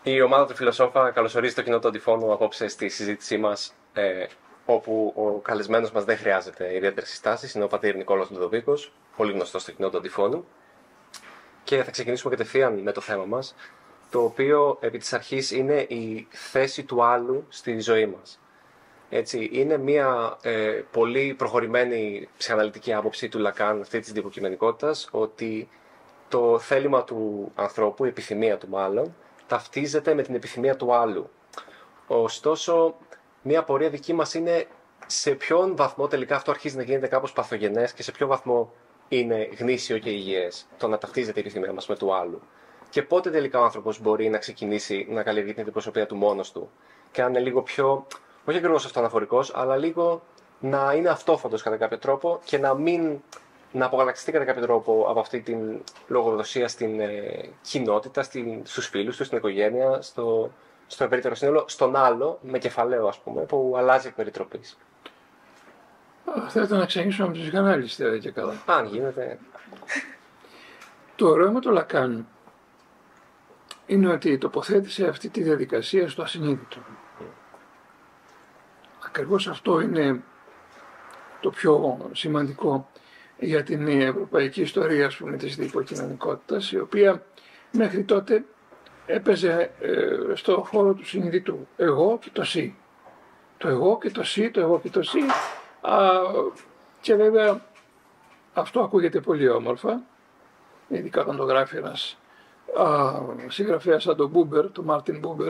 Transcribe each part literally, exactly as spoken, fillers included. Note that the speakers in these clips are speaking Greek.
Η ομάδα του Φιλοσόφα καλωσορίζει το κοινό του Αντιφώνου απόψε στη συζήτησή μας, ε, όπου ο καλεσμένος μας δεν χρειάζεται ιδιαίτερες συστάσεις. Είναι ο πατήρ Νικόλαος Λουδοβίκος, πολύ γνωστός στο κοινό του Αντιφώνου. Και θα ξεκινήσουμε κατευθείαν με το θέμα μας, το οποίο επί της αρχής είναι η θέση του άλλου στη ζωή μας. Έτσι, είναι μια ε, πολύ προχωρημένη ψυχαναλυτική άποψη του Λακάν αυτή της διαποκειμενικότητας, ότι το θέλημα του ανθρώπου, η επιθυμία του μάλλον, ταυτίζεται με την επιθυμία του άλλου. Ωστόσο, μια απορία δική μας είναι σε ποιον βαθμό τελικά αυτό αρχίζει να γίνεται κάπως παθογενές και σε ποιο βαθμό είναι γνήσιο και υγιές το να ταυτίζεται η επιθυμία μας με του άλλου. Και πότε τελικά ο άνθρωπος μπορεί να ξεκινήσει να καλλιεργεί την αντιπροσωπεία του μόνος του και να είναι λίγο πιο, όχι ακριβώς αυτοαναφορικός, αλλά λίγο να είναι αυτόφαντος κατά κάποιο τρόπο και να μην να απογαλακτιστεί κατά κάποιο τρόπο από αυτή την λογοδοσία στην ε, κοινότητα, στην, στους φίλους του, στην οικογένεια, στο, στο ευρύτερο σύνολο, στον άλλο, με κεφαλαίο ας πούμε, που αλλάζει εκ περιτροπής. Θέλετε να ξεκινήσουμε με τους ψυχανάλυστες και καλά. Αν γίνεται. Το ωραίο με το Λακάν είναι ότι τοποθέτησε αυτή τη διαδικασία στο ασυνείδητο. Mm. Ακριβώς αυτό είναι το πιο σημαντικό για την ευρωπαϊκή ιστορία, ας πούμε, της διποκοινωνικότητας, η οποία μέχρι τότε έπαιζε ε, στο χώρο του συνειδητού. Εγώ και το σι. Το εγώ και το σι, το εγώ και το σι. Α, και βέβαια αυτό ακούγεται πολύ όμορφα, ειδικά όταν το γράφει ένας α, συγγραφέας σαν τον Μπούμπερ, τον Μάρτιν Μπούμπερ,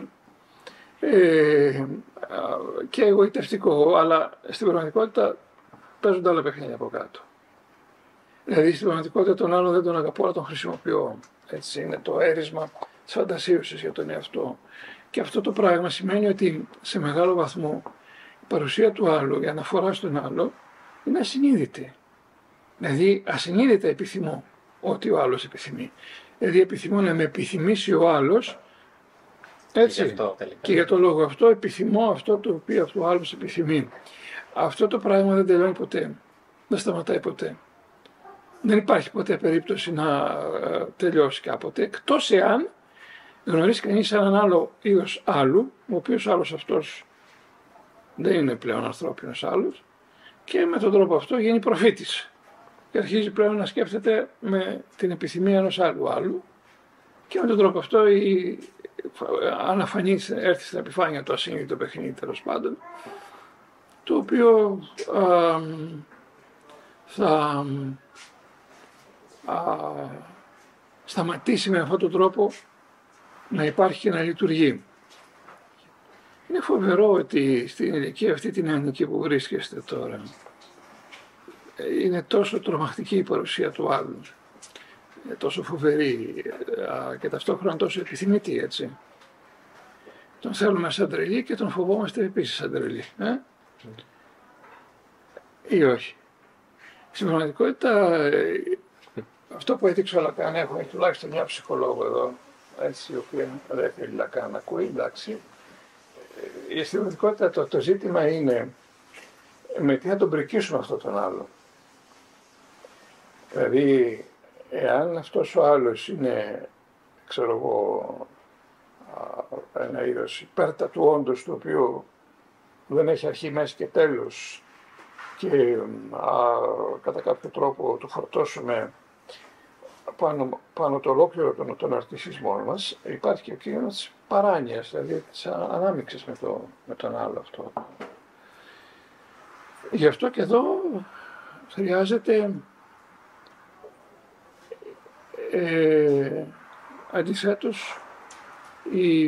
ε, α, και εγωιτευτικό, αλλά στην πραγματικότητα παίζονται άλλα παιχνίδια από κάτω. Δηλαδή στην πραγματικότητα τον άλλον δεν τον αγαπώ, αλλά τον χρησιμοποιώ. Έτσι είναι το έρισμα της φαντασίωσης για τον εαυτό. Και αυτό το πράγμα σημαίνει ότι σε μεγάλο βαθμό η παρουσία του άλλου, η αναφορά στον άλλο, είναι ασυνείδητη. Δηλαδή ασυνείδητα επιθυμώ ό,τι ο άλλος επιθυμεί. Δηλαδή επιθυμώ να με επιθυμήσει ο άλλος, έτσι, και, αυτό, και για τον λόγο αυτό επιθυμώ αυτό το οποίο αυτό ο άλλος επιθυμεί. Αυτό το πράγμα δεν τελειώνει ποτέ, δεν σταματάει ποτέ. Δεν υπάρχει ποτέ περίπτωση να τελειώσει κάποτε, εκτός εάν γνωρίσει κανείς έναν άλλο είδος άλλου, ο οποίος άλλος αυτός δεν είναι πλέον ανθρώπινος άλλος, και με τον τρόπο αυτό γίνει προφήτης και αρχίζει πλέον να σκέφτεται με την επιθυμία ενός άλλου άλλου, και με τον τρόπο αυτό η, αν αφανεί, έρθει στην επιφάνεια το ασύνειδητο παιχνίδι, τέλος πάντων, το οποίο α, θα α, σταματήσει με αυτόν τον τρόπο να υπάρχει και να λειτουργεί. Είναι φοβερό ότι στην ηλικία αυτή την νεανική που βρίσκεστε τώρα είναι τόσο τρομακτική η παρουσία του άλλου, είναι τόσο φοβερή και ταυτόχρονα τόσο επιθυμητή, έτσι. Τον θέλουμε σαν τρελή και τον φοβόμαστε επίσης σαν τρελή. Ε? Mm. Ή όχι. Στην πραγματικότητα αυτό που έδειξε ο Λακάν, έχουμε τουλάχιστον μια ψυχολόγο εδώ, έτσι, η οποία δεν θέλει Λακάν να ακούει, εντάξει. Στην πραγματικότητα το, το ζήτημα είναι με τι θα τον πρικίσουμε αυτόν τον άλλο. Δηλαδή, εάν αυτός ο άλλος είναι, ξέρω εγώ, ένα είδος υπέρτα του όντως, το οποίο δεν έχει αρχή, μέση και τέλος, και α, κατά κάποιο τρόπο του φορτώσουμε πάνω, πάνω το ολόκληρο των, των αρτισισμών μας, υπάρχει και ο κίνδυνος της παράνοιας, δηλαδή της ανάμειξης με, το, με τον άλλο αυτό. Γι' αυτό και εδώ χρειάζεται ε, αντισέτως η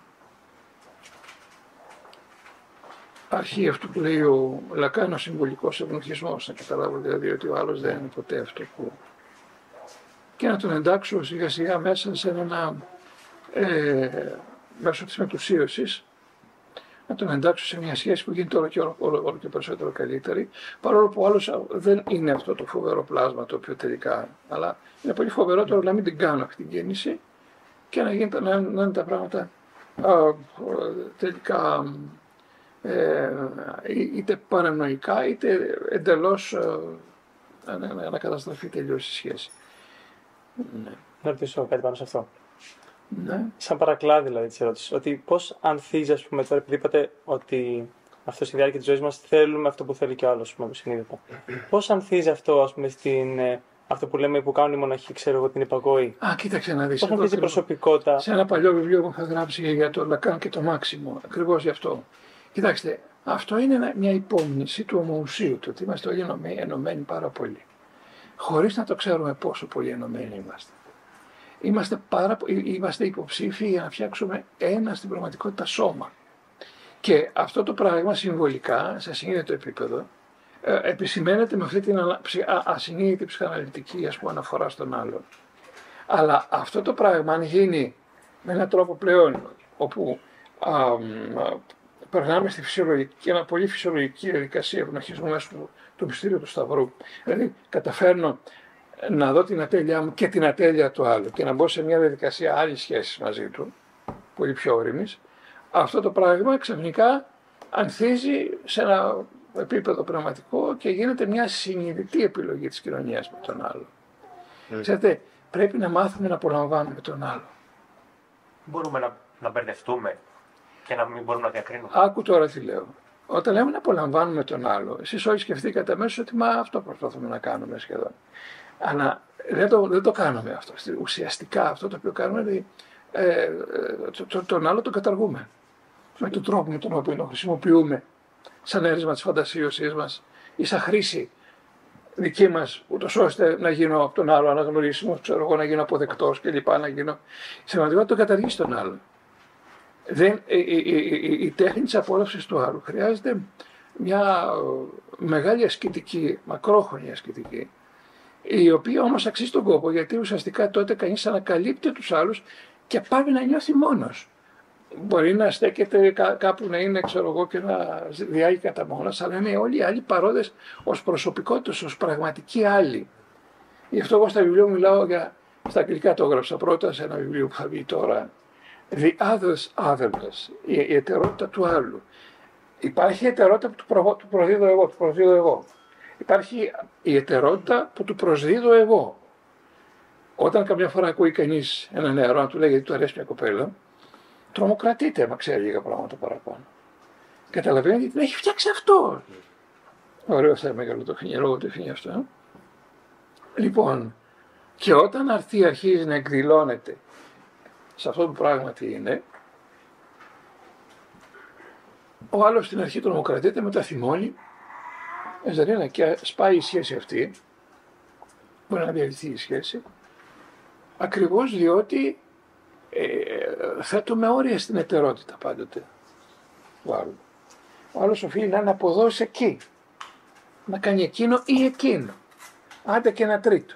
αρχή αυτού που λέει ο Λακάν, ο συμβολικός ευνοχισμός, να καταλάβω δηλαδή ότι ο άλλος δεν είναι ποτέ αυτό που, και να τον εντάξω σιγά σιγά μέσα σε ένα ε, μέσω της μετουσίωσης, να τον εντάξω σε μια σχέση που γίνεται όλο και, όλο, όλο, όλο και περισσότερο καλύτερη, παρόλο που ο άλλος δεν είναι αυτό το φοβερό πλάσμα το οποίο τελικά, αλλά είναι πολύ φοβερότερο να μην την κάνω αυτή την κίνηση και να, γίνεται, να, να είναι τα πράγματα α, τελικά ε, είτε παρανοϊκά είτε εντελώς ε, να, να καταστραφεί τελείως η σχέση. Ναι. Να ρωτήσω κάτι πάνω σε αυτό. Ναι. Σαν παρακλάδι δηλαδή της ερώτησης, ότι πώς ανθίζει, ας πούμε, τώρα, επειδή είπατε ότι αυτό στη διάρκεια της ζωής μας θέλουμε αυτό που θέλει και ο άλλος, συνείδητα. Πώς ανθίζει αυτό, ας πούμε, στην, αυτό που λέμε που κάνουν οι μοναχοί, ξέρω εγώ, την υπακοή. Α, κοίταξε να δεις. Πώς ανθίζει η προσωπικότητα. Σε ένα παλιό βιβλίο που είχα γράψει για το Λακάν και το Μάξιμο, ακριβώς γι' αυτό. Κοιτάξτε, αυτό είναι μια υπόμνηση του ομοουσίου, του ότι είμαστε όλοι ενωμένοι πάρα πολύ. Χωρίς να το ξέρουμε πόσο πολύ ενωμένοι είμαστε. Είμαστε, πάρα, είμαστε υποψήφιοι για να φτιάξουμε ένα στην πραγματικότητα σώμα. Και αυτό το πράγμα συμβολικά, σε ασυνείδητο επίπεδο, ε, επισημαίνεται με αυτή την ασυνείδητη ψυχαναλυτική, ας πούμε, αναφορά στον άλλον. Αλλά αυτό το πράγμα, αν γίνει με έναν τρόπο πλέον, όπου α, α, περνάμε στη φυσιολογική, ένα πολύ φυσιολογική διαδικασία ευνοχισμού μέσω του, του μυστήριου του Σταυρού, δηλαδή καταφέρνω να δω την ατέλειά μου και την ατέλεια του άλλου και να μπω σε μια διαδικασία άλλης σχέσης μαζί του, πολύ πιο όριμης, αυτό το πράγμα ξαφνικά ανθίζει σε ένα επίπεδο πνευματικό και γίνεται μια συνειδητή επιλογή της κοινωνίας με τον άλλο. Mm. Ξέρετε, πρέπει να μάθουμε να απολαμβάνουμε τον άλλο. Μπορούμε να, να μπερδευτούμε και να μην μπορούμε να διακρίνουμε. Άκου τώρα τι λέω. Όταν λέμε να απολαμβάνουμε τον άλλο, εσείς όλοι σκεφτήκατε αμέσως ότι μα αυτό προσπαθούμε να κάνουμε σχεδόν. Αλλά δεν το, δεν το κάνουμε αυτό. Ουσιαστικά αυτό το οποίο κάνουμε είναι ε, το, το, τον άλλο τον καταργούμε. Με τον τρόπο με τον οποίο τον χρησιμοποιούμε σαν αίρισμα της φαντασίωσής μας ή σαν χρήση δική μας, ούτως ώστε να γίνω από τον άλλο αναγνωρίσιμος, ξέρω εγώ, να γίνω αποδεκτός κλπ. Να γίνω. Σημαντικό να τον καταργήσει τον άλλο. Δεν, η, η, η, η, η τέχνη της απόλαυσης του άλλου χρειάζεται μια μεγάλη ασκητική, μακρόχρονη ασκητική, η οποία όμως αξίζει τον κόπο, γιατί ουσιαστικά τότε κανείς ανακαλύπτει τους άλλους και πάει να νιώθει μόνος. Μπορεί να στέκεται κάπου να είναι, ξέρω εγώ, και να διάγει κατά μόνος, αλλά είναι όλοι οι άλλοι παρόντες ως προσωπικότητες, ως πραγματικοί άλλοι. Γι' αυτό εγώ στα βιβλία μιλάω για, στα αγγλικά το έγραψα πρώτα σε ένα βιβλίο που θα βγει τώρα, The other's otherness, η, η ετερότητα του άλλου. Υπάρχει η ετερότητα που του, προ, του προδίδω εγώ, του προσδίδω εγώ. Υπάρχει η ετερότητα που του προσδίδω εγώ. Όταν καμιά φορά ακούει κανείς ένα νεαρό να του λέει γιατί του αρέσει μια κοπέλα, τρομοκρατείται άμα ξέρει λίγα πράγματα παραπάνω. Καταλαβαίνει ότι την έχει φτιάξει αυτό. Ωραίο θέμα για το λόγο του φύγει αυτό. Ε? Λοιπόν, και όταν αυτή αρχίζει να εκδηλώνεται σε αυτό που πράγματι είναι, ο άλλος στην αρχή τρομοκρατείται, μετά θυμώνει, εζαρίνα και σπάει η σχέση αυτή, μπορεί να διαλυθεί η σχέση, ακριβώς διότι ε, θέτουμε όρια στην ετερότητα πάντοτε του άλλου. Ο άλλος οφείλει να είναι από εδώ σε εκεί, να κάνει εκείνο ή εκείνο, άντε και ένα τρίτο.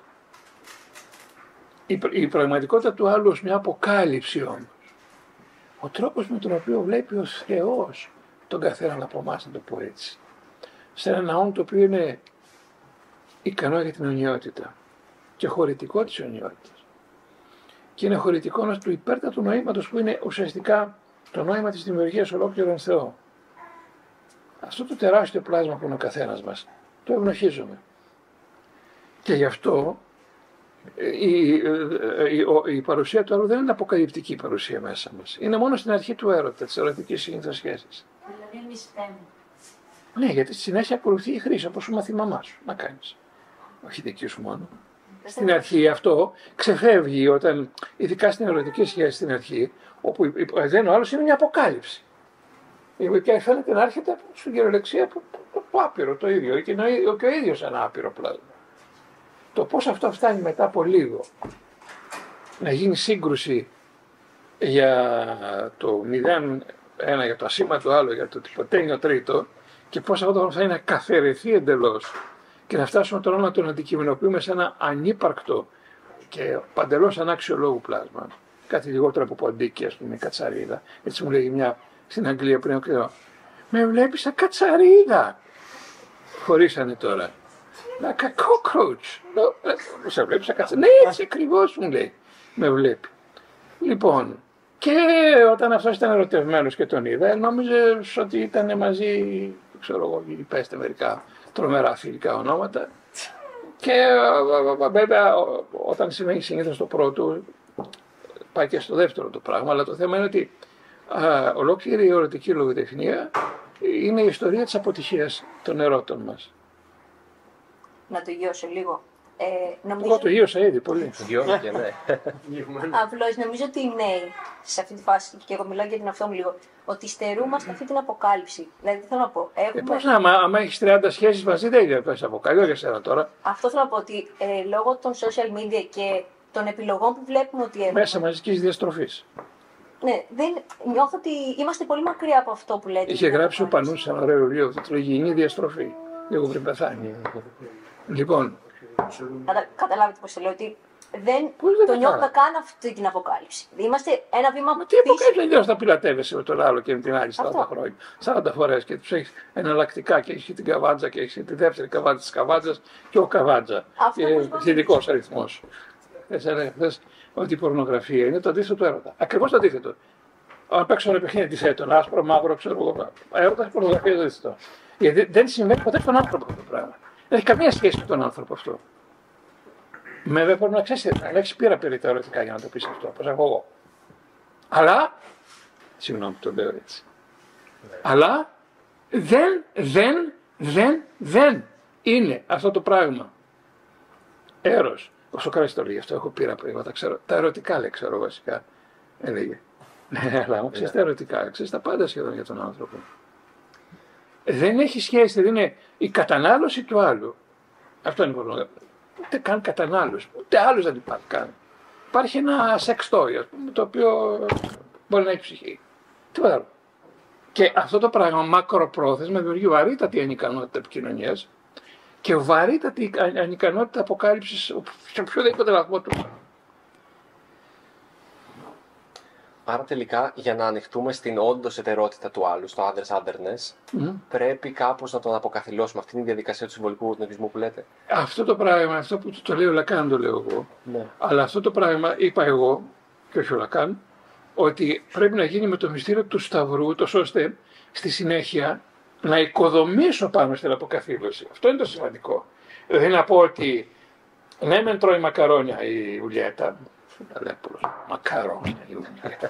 Η, η πραγματικότητα του άλλου ως μια αποκάλυψη όμως, ο τρόπος με τον οποίο βλέπει ο Θεός τον καθέναν από εμάς, να το πω έτσι, σε ένα ναό το οποίο είναι ικανό για την αιωνιότητα και χωρητικό της αιωνιότητας. Και είναι χωρητικό του υπέρτατου νοήματος που είναι ουσιαστικά το νόημα της δημιουργίας ολόκληρων Θεό. Αυτό το τεράστιο πλάσμα που είναι ο καθένας μας, το ευνοχίζουμε. Και γι' αυτό η, η, η, η παρουσία του άλλου δεν είναι αποκαλυπτική παρουσία μέσα μας. Είναι μόνο στην αρχή του έρωτα, της ερωτικής συνήθως σχέσης. Δηλαδή εμείς φταίμε. Ναι, γιατί στη συνέχεια ακολουθεί η χρήση, όπως σου μάθει η μαμά σου να κάνεις. Όχι δική σου μόνο. Στην αρχή αυτό ξεφεύγει όταν, ειδικά στην ερωτική σχέση στην αρχή, όπου δεν ο άλλος είναι μια αποκάλυψη. Και φαίνεται να έρχεται στην κυριολεξία από το, το άπειρο το ίδιο, και ο ίδιος ένα άπειρο πλάσμα. Το πώς αυτό φτάνει μετά από λίγο να γίνει σύγκρουση για το μηδέν ένα, για το ασήμα του άλλου, για το τυποτένιο τρίτο, και πώς αυτό θα είναι να καθαιρεθεί εντελώς και να φτάσουμε τον όλο να τον αντικειμενοποιούμε σε ένα ανύπαρκτο και παντελώς ανάξιο λόγου πλάσμα. Κάτι λιγότερο από ποντίκι, ας πούμε, κατσαρίδα. Έτσι μου λέγει μια στην Αγγλία πριν, και λέω, με βλέπεις σαν κατσαρίδα. Χωρίσανε τώρα. Like a cockroach. Σε βλέπεις σαν κατσαρίδα. Ναι, έτσι ακριβώς μου λέει. Με βλέπει. Λοιπόν, και όταν αυτός ήταν ερωτευμένος και τον είδα, νόμιζε ότι ήταν μαζί, ξέρω εγώ, πέστε μερικά τρομερά φιλικά ονόματα. Και βέβαια όταν συμβαίνει συνήθως το πρώτο, πάει και στο δεύτερο το πράγμα, αλλά το θέμα είναι ότι α, ολόκληρη η ερωτική λογοτεχνία είναι η ιστορία της αποτυχίας των ερώτων μας. Να το γιώσω λίγο. Ε, νομίζω... Εγώ το γύρωσα ήδη πολύ. Γιώργο, ναι. Απλώς νομίζω ότι οι νέοι, σε αυτή τη φάση, και εγώ μιλάω για την αυτό μου λίγο, ότι στερούμαστε αυτή την αποκάλυψη. Δηλαδή, θέλω να πω, έχουμε... Ε, πώς να, άμα, άμα έχεις τριάντα σχέσεις μαζί, δεν είναι πες αποκαλύψη για σένα τώρα. Αυτό θέλω να πω ότι ε, λόγω των social media και των επιλογών που βλέπουμε ότι έχουμε. Μέσα μαζικής διαστροφής. Ναι, δεν, νιώθω ότι είμαστε πολύ μακριά από αυτό που λέτε. Είχε γράψει ο Πανούς σε ένα ωραίο βιβλίο, το υγιεινή διαστροφή, λίγο πριν πεθάνει. Λοιπόν, Κατα, καταλάβετε πώς το λέω, ότι δεν Πώς δεν το τα νιώθουμε κάνω. καν αυτή την αποκάλυψη. Είμαστε ένα βήμα μα τι αποκαλύψει δεν θα πιλατεύεσαι με τον άλλο και με την άλλη σαράντα Αυτό. χρόνια. σαράντα φορές και του έχει εναλλακτικά και έχει την καβάντζα και έχει τη δεύτερη καβάντζα τη καβάντζα και ο καβάντζα. Αυτό Και προσπαθώ. θετικό αριθμό. Θε έλεγα χθε ότι η πορνογραφία είναι το αντίθετο του έρωτα. Ακριβώ το αντίθετο. Αν παίξω ένα παιχνίδι τη έτων, άσπρο, μαύρο, ξέρω εγώ. Έρωτα, πορνογραφία είναι το αντίθετο. Γιατί δεν συμβαίνει ποτέ στον άνθρωπο αυτό το πράγμα. Δεν έχει καμία σχέση με τον άνθρωπο αυτό. Βέβαια πρέπει να ξέρει, να έχει πείρα περί τα ερωτικά για να το πει αυτό, όπω έχω εγώ. Αλλά, συγγνώμη που το λέω έτσι, αλλά δεν, δεν, δεν, δεν είναι αυτό το πράγμα. Έρος. Ο Σοκράτης το λέει, αυτό έχω πείρα πριν, εγώ τα ξέρω. Τα ερωτικά λέει, ξέρω βασικά, έλεγε. Ναι, αλλά μου ξέρει τα ερωτικά, ξέρει τα πάντα σχεδόν για τον άνθρωπο. Δεν έχει σχέση, δεν είναι η κατανάλωση του άλλου. Αυτό είναι το ούτε καν κατανάλωση, ούτε άλλος δεν υπάρχει καν. Υπάρχει ένα σεξτόι, ας πούμε, το οποίο μπορεί να έχει ψυχή. Τίποτα άλλο. Και αυτό το πράγμα μακροπρόθεσμα δημιουργεί βαρύτατη ανικανότητα επικοινωνίας και βαρύτατη ανικανότητα αποκάλυψης σε οποιοδήποτε βαθμό του. Άρα τελικά για να ανοιχτούμε στην όντως εταιρότητα του άλλου, στο others otherness, Mm. πρέπει κάπως να τον αποκαθιλώσουμε. Αυτή είναι η διαδικασία του συμβολικού γνωρισμού που λέτε. Αυτό το πράγμα, αυτό που το λέει ο Λακάν το λέω εγώ, Ναι. αλλά αυτό το πράγμα είπα εγώ και όχι ο Λακάν, ότι πρέπει να γίνει με το μυστήριο του Σταυρού, τόσο ώστε στη συνέχεια να οικοδομήσω πάνω στην αποκαθήλωση. Αυτό είναι το σημαντικό. Δηλαδή να πω ότι ναι μεν τρώει μακαρόνια η Ουλιέτα, Ταλέπολος, μακαρόνια η Ουλιέτα.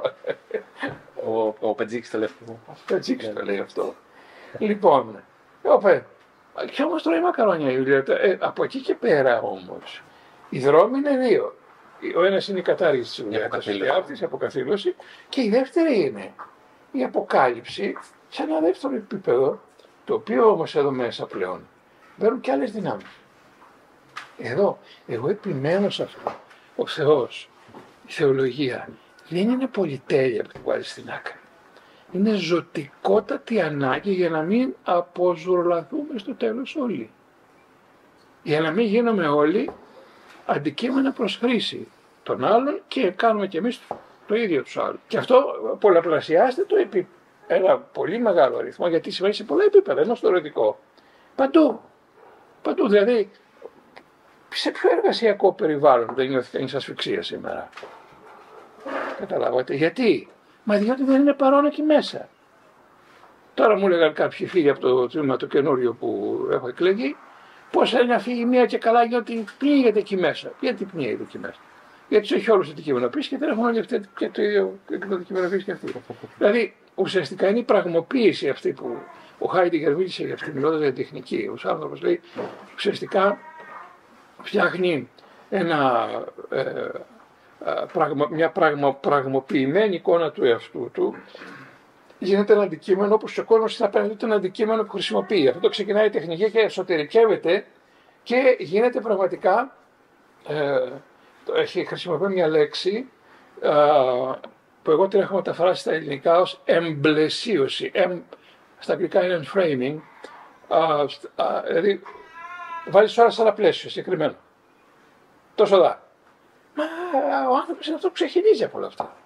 Ο, ο Πετζίκης το λέει αυτό. Έτσι το λέει αυτό. Λοιπόν, όπε, και όμως τρώει μακαρόνια η Ιουλιέτα. Ε, από εκεί και πέρα όμως, οι δρόμοι είναι δύο. Ο ένας είναι η κατάργηση της Ιουλιέτας, αποκαθήλωση. η αυτή η αποκαθήλωση, και η δεύτερη είναι η αποκάλυψη σε ένα δεύτερο επίπεδο, το οποίο όμως εδώ μέσα πλέον μπαίνουν και άλλες δυνάμεις. Εδώ, εγώ επιμένω σε αυτό. Ο Θεός, η θεολογία, δεν είναι πολυτέλεια που την βάλει στην άκρη. Είναι ζωτικότατη ανάγκη για να μην αποζουρλαθούμε στο τέλος όλοι. Για να μην γίνουμε όλοι αντικείμενα προς χρήση των άλλων και κάνουμε κι εμείς το ίδιο τους άλλους. Και αυτό πολλαπλασιάστε το επί ένα πολύ μεγάλο αριθμό, γιατί συμβαίνει σε πολλά επίπεδα, ενώ στο ερωτικό. Παντού. Παντού. Δηλαδή, σε ποιο εργασιακό περιβάλλον δεν νιώθει κανείς ασφυξία σήμερα? Καταλάβατε. Γιατί? Μα διότι δεν είναι παρόν εκεί μέσα. Τώρα μου έλεγαν κάποιοι φίλοι από το τμήμα το καινούριο που έχω εκλεγεί, πώς είναι να φύγει μία και καλά, γιατί πνίγεται εκεί μέσα. Γιατί πνίγεται εκεί μέσα? Γιατί του έχει όλου το αντικείμενο πίσω και δεν έχουν όλοι αυτοί και το ίδιο το αντικείμενο πίσω και αυτοί. Δηλαδή ουσιαστικά είναι η πραγμοποίηση αυτή που ο Χάιντιγκερ μίλησε για αυτή, μιλώντας για τεχνική. Ο άνθρωπος λέει ουσιαστικά φτιάχνει ένα, ε, πραγμα, μια πραγμα, πραγμοποιημένη εικόνα του εαυτού του. Γίνεται ένα αντικείμενο όπως ο κόσμος είναι απέναντι ένα αντικείμενο που χρησιμοποιεί. Αυτό το ξεκινάει η τεχνική και εσωτερικεύεται και γίνεται πραγματικά. Ε, έχει χρησιμοποιεί μια λέξη ε, που εγώ την έχω μεταφράσει στα ελληνικά ως εμπλαισίωση. Εμ, στα αγγλικά είναι framing. Ε, δηλαδή βάζεις όλα σε ένα πλαίσιο συγκεκριμένο. Τόσο δά. Μα ο άνθρωπος είναι αυτό που ξεχυλίζει από όλα αυτά.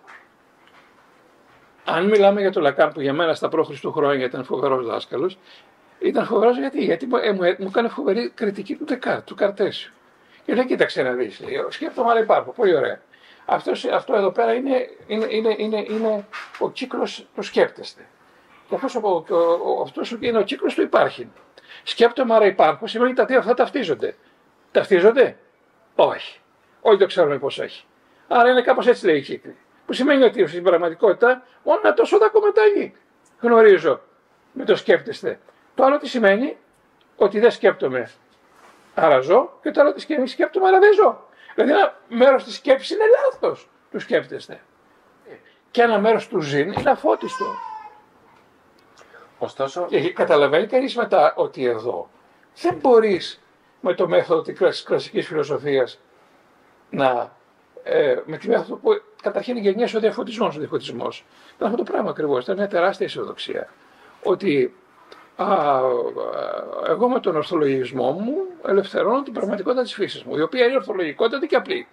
Αν μιλάμε για τον Λακάν, που για μένα στα προ-Χριστού χρόνια ήταν φοβερός δάσκαλος, ήταν φοβερός γιατί, γιατί μου, ε, μου, μου έκανε φοβερή κριτική του Ντεκάρτ, του Καρτέσιου. Και λέει, κοίταξε να δεις, σκέφτομαι αλλά υπάρχω, πολύ ωραία. Αυτός, αυτό εδώ πέρα είναι, είναι, είναι, είναι, είναι ο κύκλος του σκέπτεστε. Και αυτός, ο, ο, ο, αυτός είναι ο κύκλος του υπάρχει. Σκέπτομαι άρα υπάρχω, σημαίνει ότι τα δύο αυτά ταυτίζονται. Ταυτίζονται? Όχι. Όλοι το ξέρουμε πώς έχει. Άρα είναι κάπως έτσι λέει η κύκλη. Που σημαίνει ότι στην πραγματικότητα μόνο ένα τόσο δακομετάλλη γνωρίζω με το σκέπτεστε. Το άλλο τι σημαίνει? Ότι δεν σκέπτομαι, άρα ζω, και το άλλο τι σημαίνει σκέπτομαι, άρα δεν ζω. Δηλαδή ένα μέρος της σκέψης είναι λάθος του σκέπτεστε. Και ένα μέρος του ζήν είναι αφώτιστο. Ωστόσο, Και καταλαβαίνει κανείς μετά ότι εδώ δεν μπορείς με το μέθοδο της κλασικής φιλοσοφίας να, ε, με τη μέθοδο που καταρχήν γενιές ο διαφωτισμός, ο διαφωτισμός ήταν αυτό το πράγμα ακριβώς, ήταν μια τεράστια αισιοδοξία. Ότι α, εγώ με τον ορθολογισμό μου ελευθερώνω την πραγματικότητα της φύσης μου, η οποία είναι ορθολογικότητα και απλή.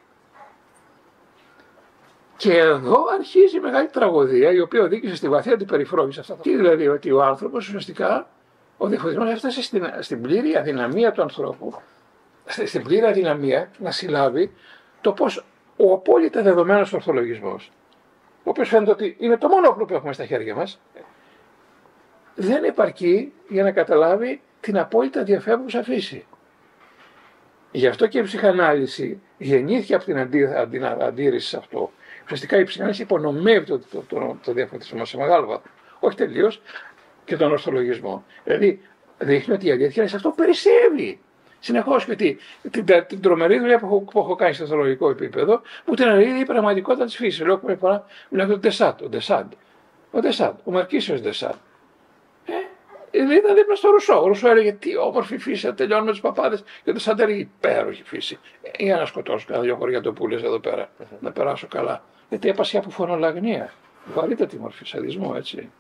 Και εδώ αρχίζει η μεγάλη τραγωδία, η οποία οδήγησε στη βαθιά την περιφρόνηση αυτά. Τι δηλαδή, ότι ο άνθρωπος ουσιαστικά, ο διαφωτισμός έφτασε στην, στην πλήρη αδυναμία του ανθρώπου, στην πλήρη αδυναμία να συλλάβει το πώς ο απόλυτα δεδομένος ορθολογισμός, ο οποίος φαίνεται ότι είναι το μόνο όπλο που έχουμε στα χέρια μας, δεν επαρκεί για να καταλάβει την απόλυτα διαφεύγουσα φύση. Γι' αυτό και η ψυχανάλυση γεννήθηκε από την αντί, αντί, αντίρρηση σε αυτό. Ουσιαστικά η ψυχανάλυση υπονομεύει το, το, το, το διαφωτισμό σε μεγάλο βαθμό. Όχι τελείως, και τον ορθολογισμό. Δηλαδή δείχνει ότι η αλήθεια είναι σε αυτό που περισσεύει. Συνεχώς, γιατί την, την, την τρομερή δουλειά που έχω, που έχω κάνει στο ορθολογικό επίπεδο, που την αναλύει η πραγματικότητα της φύσης. Λέω που φορά μιλάω για τον Ντεσάντ. Ο Ντεσάντ, ο, Ντεσάντ, ο Μαρκίσιος Ντεσάντ. Ε, ήταν δίπλα στο Ρουσό. Ο Ρουσό έλεγε τι όμορφη φύση, θα τελειώνουμε με τους παπάδες. Και ο Ντεσάντ έλεγε υπέροχη φύση. Ε, για να σκοτώσω κανένα δυο χωριατοπούλες εδώ πέρα, mm-hmm. να περάσω καλά. Γιατί έπασε από φωνολαγνία. Βαρύτατη μορφή σαδισμό, έτσι.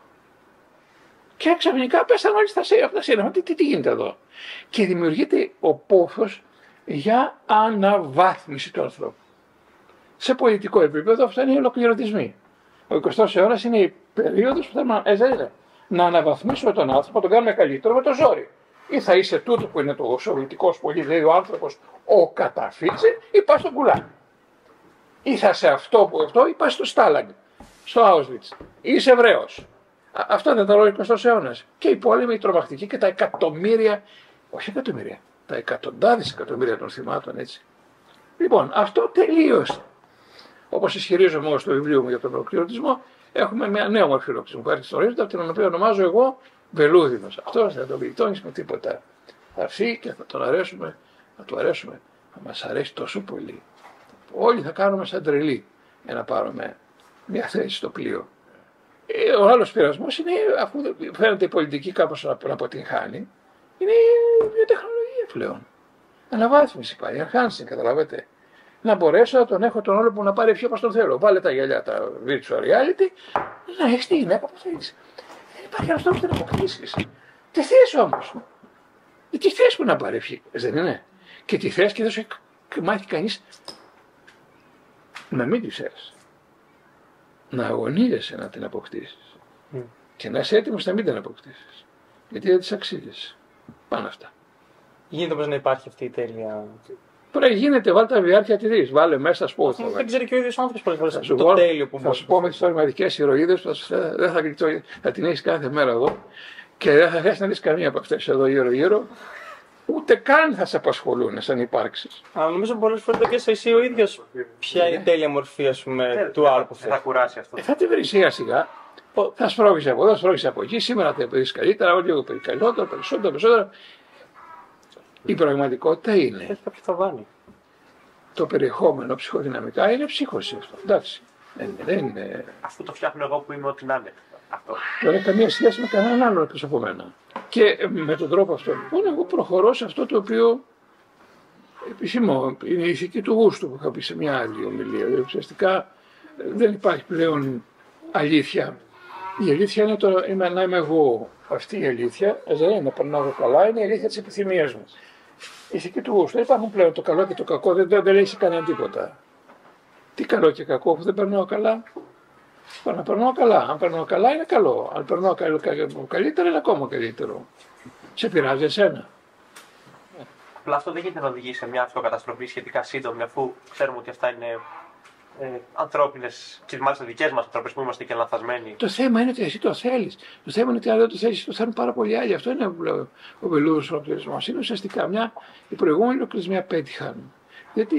Και ξαφνικά πέσαν όλοι στα σύννεφα. Τι, τι, τι γίνεται εδώ? Και δημιουργείται ο πόθος για αναβάθμιση του ανθρώπου. Σε πολιτικό επίπεδο αυτά είναι οι ολοκληρωτισμοί. Ο εικοστός αιώνας είναι η περίοδος που θέλουμε να, να αναβαθμίσουμε τον άνθρωπο, να τον κάνουμε καλύτερο με το ζόρι. Ή θα είσαι τούτο που είναι το σοβιετικός πολύ, δηλαδή ο άνθρωπος ο καταφύγει, ή πας στον κουλάνι. Ή θα σε αυτό που αυτό, ή πας στο Στάλαγκ, στο Auschwitz. Ή είσαι Εβραίος. Αυτό δεν ήταν ο εικοστός αιώνας. Και οι πόλεμοι, οι τρομακτικοί και τα εκατομμύρια, όχι εκατομμύρια, τα εκατοντάδες εκατομμύρια των θυμάτων, έτσι. Λοιπόν, αυτό τελείωσε. Όπως ισχυρίζομαι εγώ στο βιβλίο μου για τον ολοκληρωτισμό, έχουμε μια νέα μορφή ολοκληρωτισμού που έρχεται στο ορίζοντα, την οποία ονομάζω εγώ βελούδινος. Αυτό δεν τον γλιτώνεις με τίποτα. Θα έρθει και θα τον αρέσουμε, θα του αρέσουμε, θα μας αρέσει τόσο πολύ. Όλοι θα κάνουμε σαν τρελοί για να πάρουμε μια θέση στο πλοίο. Ο άλλος πειρασμός είναι, αφού φαίνεται η πολιτική κάπως να αποτυγχάνει, είναι η βιοτεχνολογία πλέον. Αναβάθμιση πάει, enhancing, καταλαβαίνετε. Να μπορέσω να τον έχω τον όλο που να πάρει ευχή όπως τον θέλω. Βάλε τα γυαλιά, τα virtual reality, να έχεις τη γυναίκα που θέλεις. Δεν υπάρχει ένας τρόπος να την αποκτήσεις. Τι θες όμως. Τι θες που να πάρει ευχή, δεν είναι? Και τι θες και δεν σου μάθει κανείς να μην τη θες. Να αγωνίζεσαι να την αποκτήσεις. Mm. Και να είσαι έτοιμος να μην την αποκτήσεις. Γιατί δεν τις αξίζεις. Πάνω αυτά. Γίνεται όμως να υπάρχει αυτή η τέλεια. Τώρα γίνεται, βάλτε τα βιάρτια τη δεις. Βάλε μέσα σπότ. Δεν ξέρει και ο ίδιος άνθρωπος πολλές φορές το πω, τέλειο που θα σου πω με τις ορματικές ηρωίδες που θα, δεν θα, θα, θα την έχεις κάθε μέρα εδώ και δεν θα θες να δεις καμία από αυτές εδώ γύρω-γύρω. Ούτε καν θα σε απασχολούν σαν υπάρξεις. Αλλά νομίζω πολλές φορές το και εσύ ο ίδιος ποια είναι η τέλεια μορφή ας πούμε, του άλλου που θες. Θα κουράσει αυτό. Ε, θα τη βρει σιγά σιγά. Θα σπρώγεις από εδώ, σπρώγεις από εκεί. Σήμερα θα βρεις καλύτερα, όλοι λίγο καλύτερα, περισσότερο, περισσότερο. Η πραγματικότητα είναι. Έχει κάποιο θαβάνι. Το περιεχόμενο ψυχοδυναμικά είναι ψύχωση αυτό. Εντάξει. Δεν, δεν είναι. Αυτό το φτιάχνω εγώ που είμαι ό,τι να είναι. Αυτό. Δεν έχει καμία σχέση με κανέναν άλλον εκτός από μένα. Και με τον τρόπο αυτό λοιπόν εγώ προχωρώ σε αυτό το οποίο επισημώ. Είναι η ηθική του γούστου που είχα πει σε μια άλλη ομιλία. Δηλαδή, ουσιαστικά δεν υπάρχει πλέον αλήθεια. Η αλήθεια είναι το, είμαι, να είμαι εγώ. Αυτή η αλήθεια, δεν είναι να περνάω καλά, είναι η αλήθεια της επιθυμίας μου. Η ηθική του γούστου. Δεν υπάρχουν πλέον το καλό και το κακό, δεν, δεν, δεν λέει σε κανένα τίποτα. Τι καλό και κακό που δεν περνάω καλά. Να περνάω καλά. Αν περνάω καλά είναι καλό. Αν περνάω καλύτερα είναι ακόμα καλύτερο. Σε πειράζει εσένα. Αλλά αυτό δεν γίνεται να οδηγήσει σε μια αυτοκαταστροφή σχετικά σύντομη, αφού ξέρουμε ότι αυτά είναι ε, ανθρώπινες, και μάλιστα δικές μας ανθρώπες που είμαστε και λανθασμένοι. Το θέμα είναι ότι εσύ το θέλεις. Το θέμα είναι ότι αν δεν το θέλεις, το θέλουν πάρα πολλοί άλλοι. Αυτό είναι ο βελούδος ολοκληρισμός. Είναι ουσιαστικά μια, οι προηγούμενοι ολοκληρισμοί απέτυχαν. Γιατί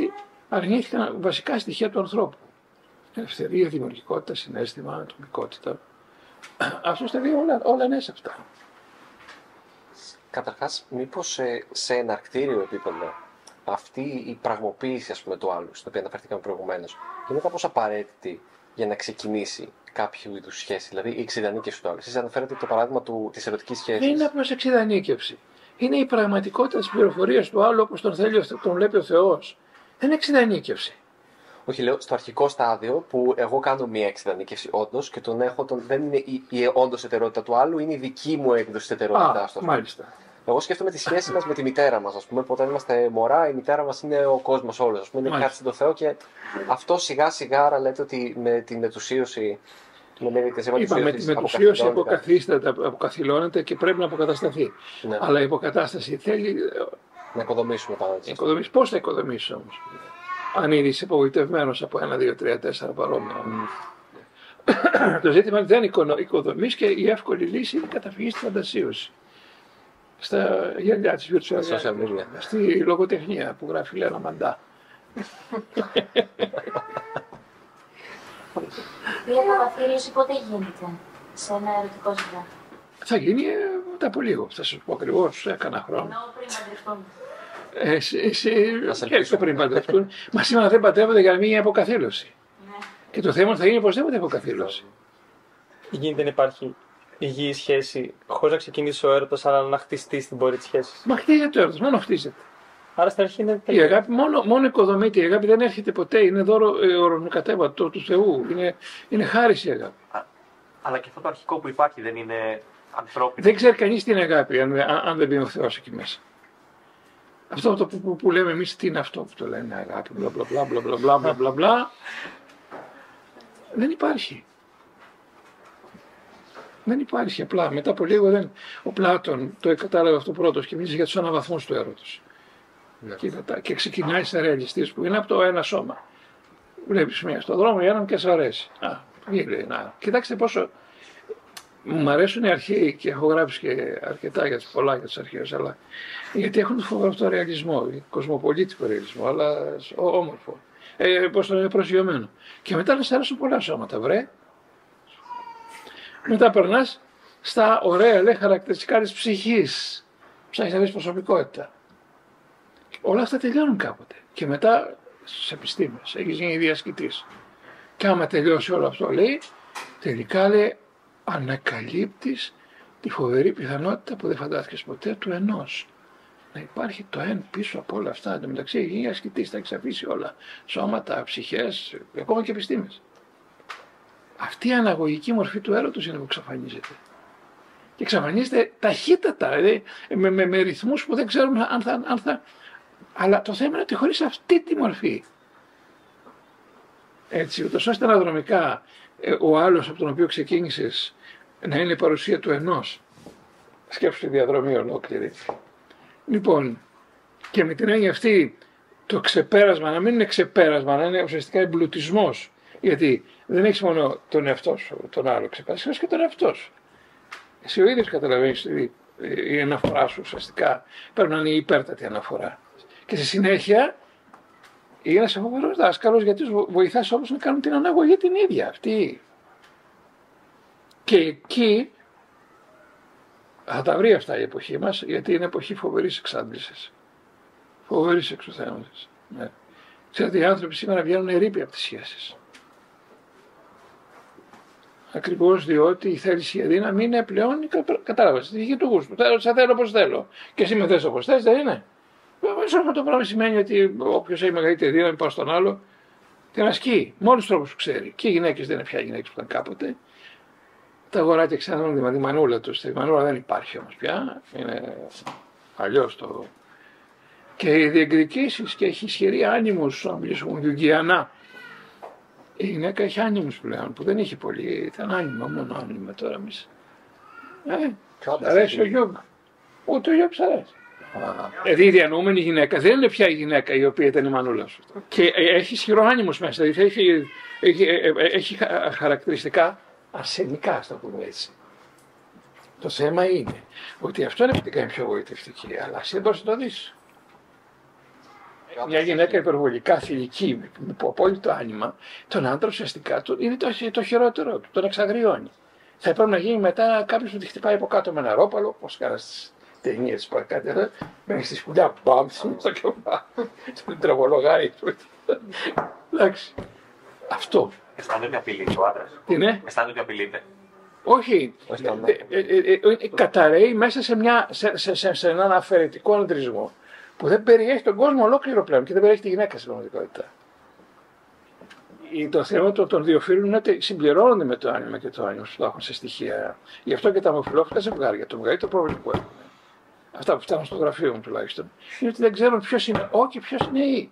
αρνήθηκαν βασικά στοιχεία του ανθρώπου. Ελευθερία, δημιουργικότητα, συναίσθημα, ατομικότητα. Αυτό τα δύο όλα, όλα είναι σε αυτά. Καταρχάς, μήπως σε, σε εναρκτήριο επίπεδο αυτή η πραγμοποίηση, ας πούμε, του άλλου, στην οποία αναφερθήκαμε προηγουμένως, είναι κάπως απαραίτητη για να ξεκινήσει κάποιο είδους σχέση, δηλαδή η εξειδανίκευση του άλλου. Εσείς αναφέρετε το παράδειγμα του, της ερωτικής σχέσης. Δεν είναι απλώς εξειδανίκευση. Είναι η πραγματικότητα της πληροφορίας του άλλου όπως τον θέλει, τον βλέπει ο Θεός. Δεν είναι εξειδανίκευση. Όχι, λέω στο αρχικό στάδιο που εγώ κάνω μία εξειδανίκευση όντως και τον έχω, τον, δεν είναι η, η όντως εταιρότητα του άλλου, είναι η δική μου έκδοση της εταιρότητάς του. Μάλιστα. Εγώ σκέφτομαι τη σχέση μας με τη μητέρα μας. Ας πούμε, όταν είμαστε μωρά, η μητέρα μας είναι ο κόσμος όλος. Ας πούμε, είναι κάτι στον Θεό και αυτό σιγά σιγά, άρα λέτε ότι με τη μετουσίωση. Με τη μετουσίωση αποκαθίσταται, αποκαθιλώνεται και πρέπει να αποκατασταθεί. Ναι. Αλλά η αποκατάσταση θέλει. Να οικοδομήσουμε πάνω έτσι. Πώς θα οικοδομήσεις όμως, αν είσαι απογοητευμένος από ένα, δύο, τρία, τέσσερα παρόμοια. Mm. Το ζήτημα δεν οικοδομείς και η εύκολη λύση είναι η καταφυγή στη φαντασίωση. Στα γυαλιά της virtual media, στη λογοτεχνία που γράφει Λένα Μαντά. Η αποκαθήλωση πότε γίνεται σε ένα ερωτικό ζευγάρι? Θα γίνει μετά από λίγο, θα σας πω ακριβώς, σε κανένα χρόνο. Ενώ πριν παντρευτούν. Ε, και πριν παντρευτούν. Μα σήμερα δεν παντρεύονται για να μην γίνει αποκαθήλωση. Ναι. Και το θέμα θα γίνει οπωσδήποτε αποκαθήλωση. Γίνεται να υπάρχει υγιή σχέση χωρίς να ξεκινήσει ο έρωτας, αλλά να χτιστεί στην πορεία της σχέσης. Μα χτίζεται ο έρωτας, μόνο χτίζεται. Άρα στην αρχή είναι. Η αγάπη μόνο, μόνο οικοδομείται. Η αγάπη δεν έρχεται ποτέ. Είναι δώρο ε, ορονοκατέβατο του Θεού. Είναι, είναι χάριση η αγάπη. Α, αλλά και αυτό το αρχικό που υπάρχει δεν είναι ανθρώπινο. Δεν ξέρει κανείς τι είναι αγάπη, αν, αν, αν δεν μπει ο Θεός εκεί μέσα. Αυτό το που, που, που λέμε εμείς, τι είναι αυτό που το λένε αγάπη, μπλα μπλα μπλα μπλα μπλα μπλα μπλα μπλα. Δεν υπάρχει. Δεν υπάρχει απλά. Μετά από λίγο δεν... ο Πλάτων το κατάλαβε αυτό πρώτος και μίλησε για τους αναβαθμούς του έρωτος. Ναι. Και, μετά, και ξεκινάει σαν ρεαλιστής που είναι από το ένα σώμα. Βλέπεις μία στον δρόμο για έναν και σ' αρέσει. Α, λέει, να. Κοιτάξτε πόσο. Μου αρέσουν οι αρχαίοι και έχω γράψει και αρκετά για τις πολλά για τις αρχαίες, αλλά γιατί έχουν φοβερό αυτό το ρεαλισμό, κοσμοπολίτικο ρεαλισμό, αλλά όμορφο. Ε, πώς το λένε, προσγειωμένο. Και μετά να σ' αρέσουν πολλά σώματα, βρε. Μετά περνάς στα ωραία, λέει, χαρακτηριστικά της ψυχής. Ψάχνεις να βρεις προσωπικότητα. Όλα αυτά τελειώνουν κάποτε. Και μετά στις επιστήμες, έχεις γίνει διασκητής. Και άμα τελειώσει όλο αυτό, λέει, τελικά λέει, ανακαλύπτεις τη φοβερή πιθανότητα που δεν φαντάστηκες ποτέ του ενός. Να υπάρχει το εν πίσω από όλα αυτά. Εν τω μεταξύ, έχει γίνει ασκητής, θα έχεις αφήσει όλα. Σώματα, ψυχές, ακόμα και επιστήμες. Αυτή η αναγωγική μορφή του έρωτος είναι που εξαφανίζεται. Και εξαφανίζεται ταχύτατα, δηλαδή, με, με, με ρυθμούς που δεν ξέρουμε αν θα, αν θα. Αλλά το θέμα είναι ότι χωρίς αυτή τη μορφή, έτσι, ούτως ώστε αναδρομικά ο άλλος από τον οποίο ξεκίνησες να είναι η παρουσία του ενός. Σκέψου τη διαδρομή ολόκληρη. Λοιπόν, και με την έννοια αυτή το ξεπέρασμα, να μην είναι ξεπέρασμα, να είναι ουσιαστικά εμπλουτισμός. Γιατί δεν έχεις μόνο τον εαυτό σου, τον άλλο ξεπέρασμα, έχεις και τον εαυτό σου. Εσύ ο ίδιος καταλαβαίνεις ότι η αναφορά σου ουσιαστικά πρέπει να είναι η υπέρτατη αναφορά. Και στη συνέχεια είναι ένας φοβερός δάσκαλος γιατί τους βοηθάς όλους να κάνουν την αναγωγή την ίδια αυτή. Και εκεί θα τα βρει αυτά η εποχή μας, γιατί είναι εποχή φοβερής εξάντλησης. Φοβερής εξουθένωσης. Ναι. Ξέρετε, οι άνθρωποι σήμερα βγαίνουν ερείποι από τις σχέσεις. Ακριβώς διότι η θέληση για δύναμη είναι πλέον, κατάλαβες, τη δική του γούστου. Θέλω, σε θέλω όπως θέλω. Και εσύ με θες όπως θες, δεν είναι. Βέβαια, αυτό το πράγμα σημαίνει ότι όποιος έχει μεγαλύτερη δύναμη πάνω στον άλλο, την ασκεί. Με όλους τους τρόπους που ξέρει. Και οι γυναίκες δεν είναι πια γυναίκες που ήταν κάποτε. Τα αγοράκια ξαναδούν τη μανούλα τους. Η μανούλα δεν υπάρχει όμως πια. Είναι αλλιώς το. Και οι διεκδικήσεις και έχει ισχυρή άνιμους, να μιλήσουμε γιουγκιανά. Η γυναίκα έχει άνιμους πλέον που δεν είχε πολύ. Ήταν άνιμα, μόνο άνιμα τώρα εμείς. Ε, αρέσει ο Γιούγκ. Ούτε ο Γιούγκ σ' αρέσει. Δηλαδή η διανοούμενη γυναίκα δεν είναι πια η γυναίκα η οποία ήταν η μανούλα σου. Και έχει ισχυρό άνιμος μέσα. Δηλαδή έχει, έχει, έχει χαρακτηριστικά αρσενικά, α το πούμε έτσι. Το θέμα είναι ότι αυτό είναι που την κάνει πιο γοητευτική, αλλά εσύ δεν μπορείς να το δεις. μια γυναίκα υπερβολικά θηλυκή, με απόλυτο άνοιγμα, τον άντρα ουσιαστικά του είναι το, το χειρότερο του, τον εξαγριώνει. Θα πρέπει να γίνει μετά κάποιο που τη χτυπάει από κάτω με ένα ρόπαλο, όπω κάνα στι ταινίε τη παρακάτω, μέχρι στη σπουδιά, μπαμ, στο κεφάλι, τον τραβολογάει. Εντάξει. Αυτό. Αισθάνεται ότι απειλείται ο άντρα. Τι είναι? Αισθάνεται ότι απειλείται. Όχι. Ε, ε, ε, ε, καταραίει μέσα σε, μια, σε, σε, σε, σε έναν αφαιρετικό αντρισμό που δεν περιέχει τον κόσμο ολόκληρο πλέον και δεν περιέχει τη γυναίκα στην πραγματικότητα. Το θέμα των δύο φίλων είναι ότι συμπληρώνονται με το άνοιγμα και το άνοιγμα που έχουν σε στοιχεία. Γι' αυτό και τα ομοφυλόφιλα ζευγάρια. Το μεγαλύτερο πρόβλημα που έχουν, αυτά που φτάνουν στο γραφείο μου τουλάχιστον, είναι ότι δεν ξέρουν ποιο είναι ο και ποιο είναι η.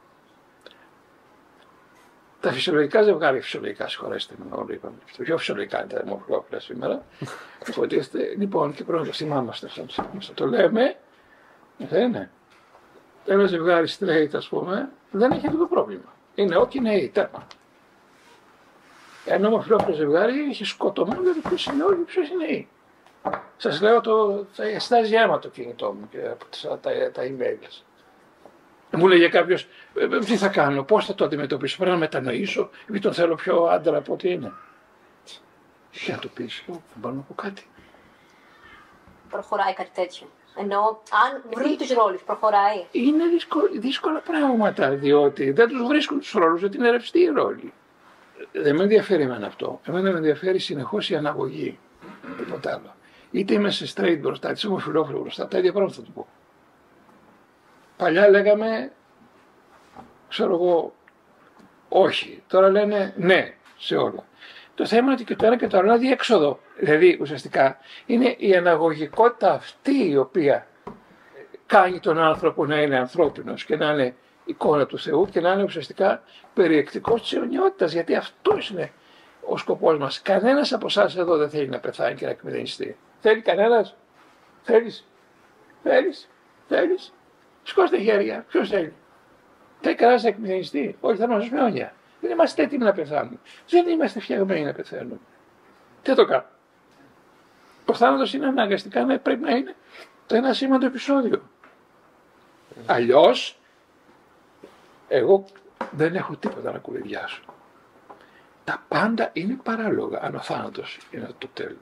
Τα φυσιολογικά ζευγάρια, φυσιολογικά, συγχωρέστε με, όλοι είπαμε. Το πιο φυσιολογικά είναι τα ομοφυλόφιλα σήμερα. Υποτίθεται, λοιπόν, και πρέπει να το θυμάμαστε αυτό. Το λέμε, δεν είναι. Ένα ζευγάρι straight, ας πούμε, δεν έχει αυτό το πρόβλημα. Είναι ο και είναι η, τέρμα. Ένα ομοφυλόφιλο ζευγάρι έχει σκοτωμένο για το ποιος είναι ο και ποιος είναι η. Σας λέω, το, θα αισθάζει αίμα το κινητό μου και από τα, τα, τα emails. Μου λέγε κάποιος, τι θα κάνω, πώς θα το αντιμετωπίσω, πρέπει να μετανοήσω, επειδή τον θέλω πιο άντρα από ό,τι είναι. Τι να το πεις, δεν μπορώ να πω κάτι. Προχωράει κάτι τέτοιο. Ενώ αν βρουν τους ρόλους, προχωράει. Είναι δύσκολα, δύσκολα πράγματα, διότι δεν τους βρίσκουν τους ρόλους, γιατί είναι ρευστοί οι ρόλοι. Δεν με ενδιαφέρει εμένα αυτό. Εμένα με ενδιαφέρει συνεχώς η αναγωγή. Τίποτα άλλο. Είτε είμαι σε straight μπροστά, είτε είμαι ομοφυλόφιλο μπροστά, τα ίδια πράγματα θα του πω. Παλιά λέγαμε, ξέρω εγώ, όχι. Τώρα λένε ναι σε όλα. Το θέμα είναι ότι και το ένα και το άλλο είναι διέξοδο. Δηλαδή, ουσιαστικά, είναι η αναγωγικότητα αυτή η οποία κάνει τον άνθρωπο να είναι ανθρώπινος και να είναι εικόνα του Θεού και να είναι ουσιαστικά περιεκτικός της αιωνιότητας. Γιατί αυτός είναι ο σκοπός μας. Κανένας από εσάς εδώ δεν θέλει να πεθάνει και να εκμηδενιστεί. Θέλει κανένας? Θέλεις? Θέλεις? Θέλεις? Σηκώστε χέρια. Ποιος θέλει? Θέλει κανένας να εκμηδενιστεί? Όχι, θα μας αιώνια. Δεν είμαστε έτοιμοι να πεθάνουμε. Δεν είμαστε φτιαγμένοι να πεθαίνουμε. Τι το κάνω. Ο θάνατος είναι αναγκαστικά, ναι, πρέπει να είναι το ένα σήμαντο επεισόδιο. Αλλιώς, εγώ δεν έχω τίποτα να κουβεντιάσω. Τα πάντα είναι παράλογα, αν ο θάνατος είναι το τέλος.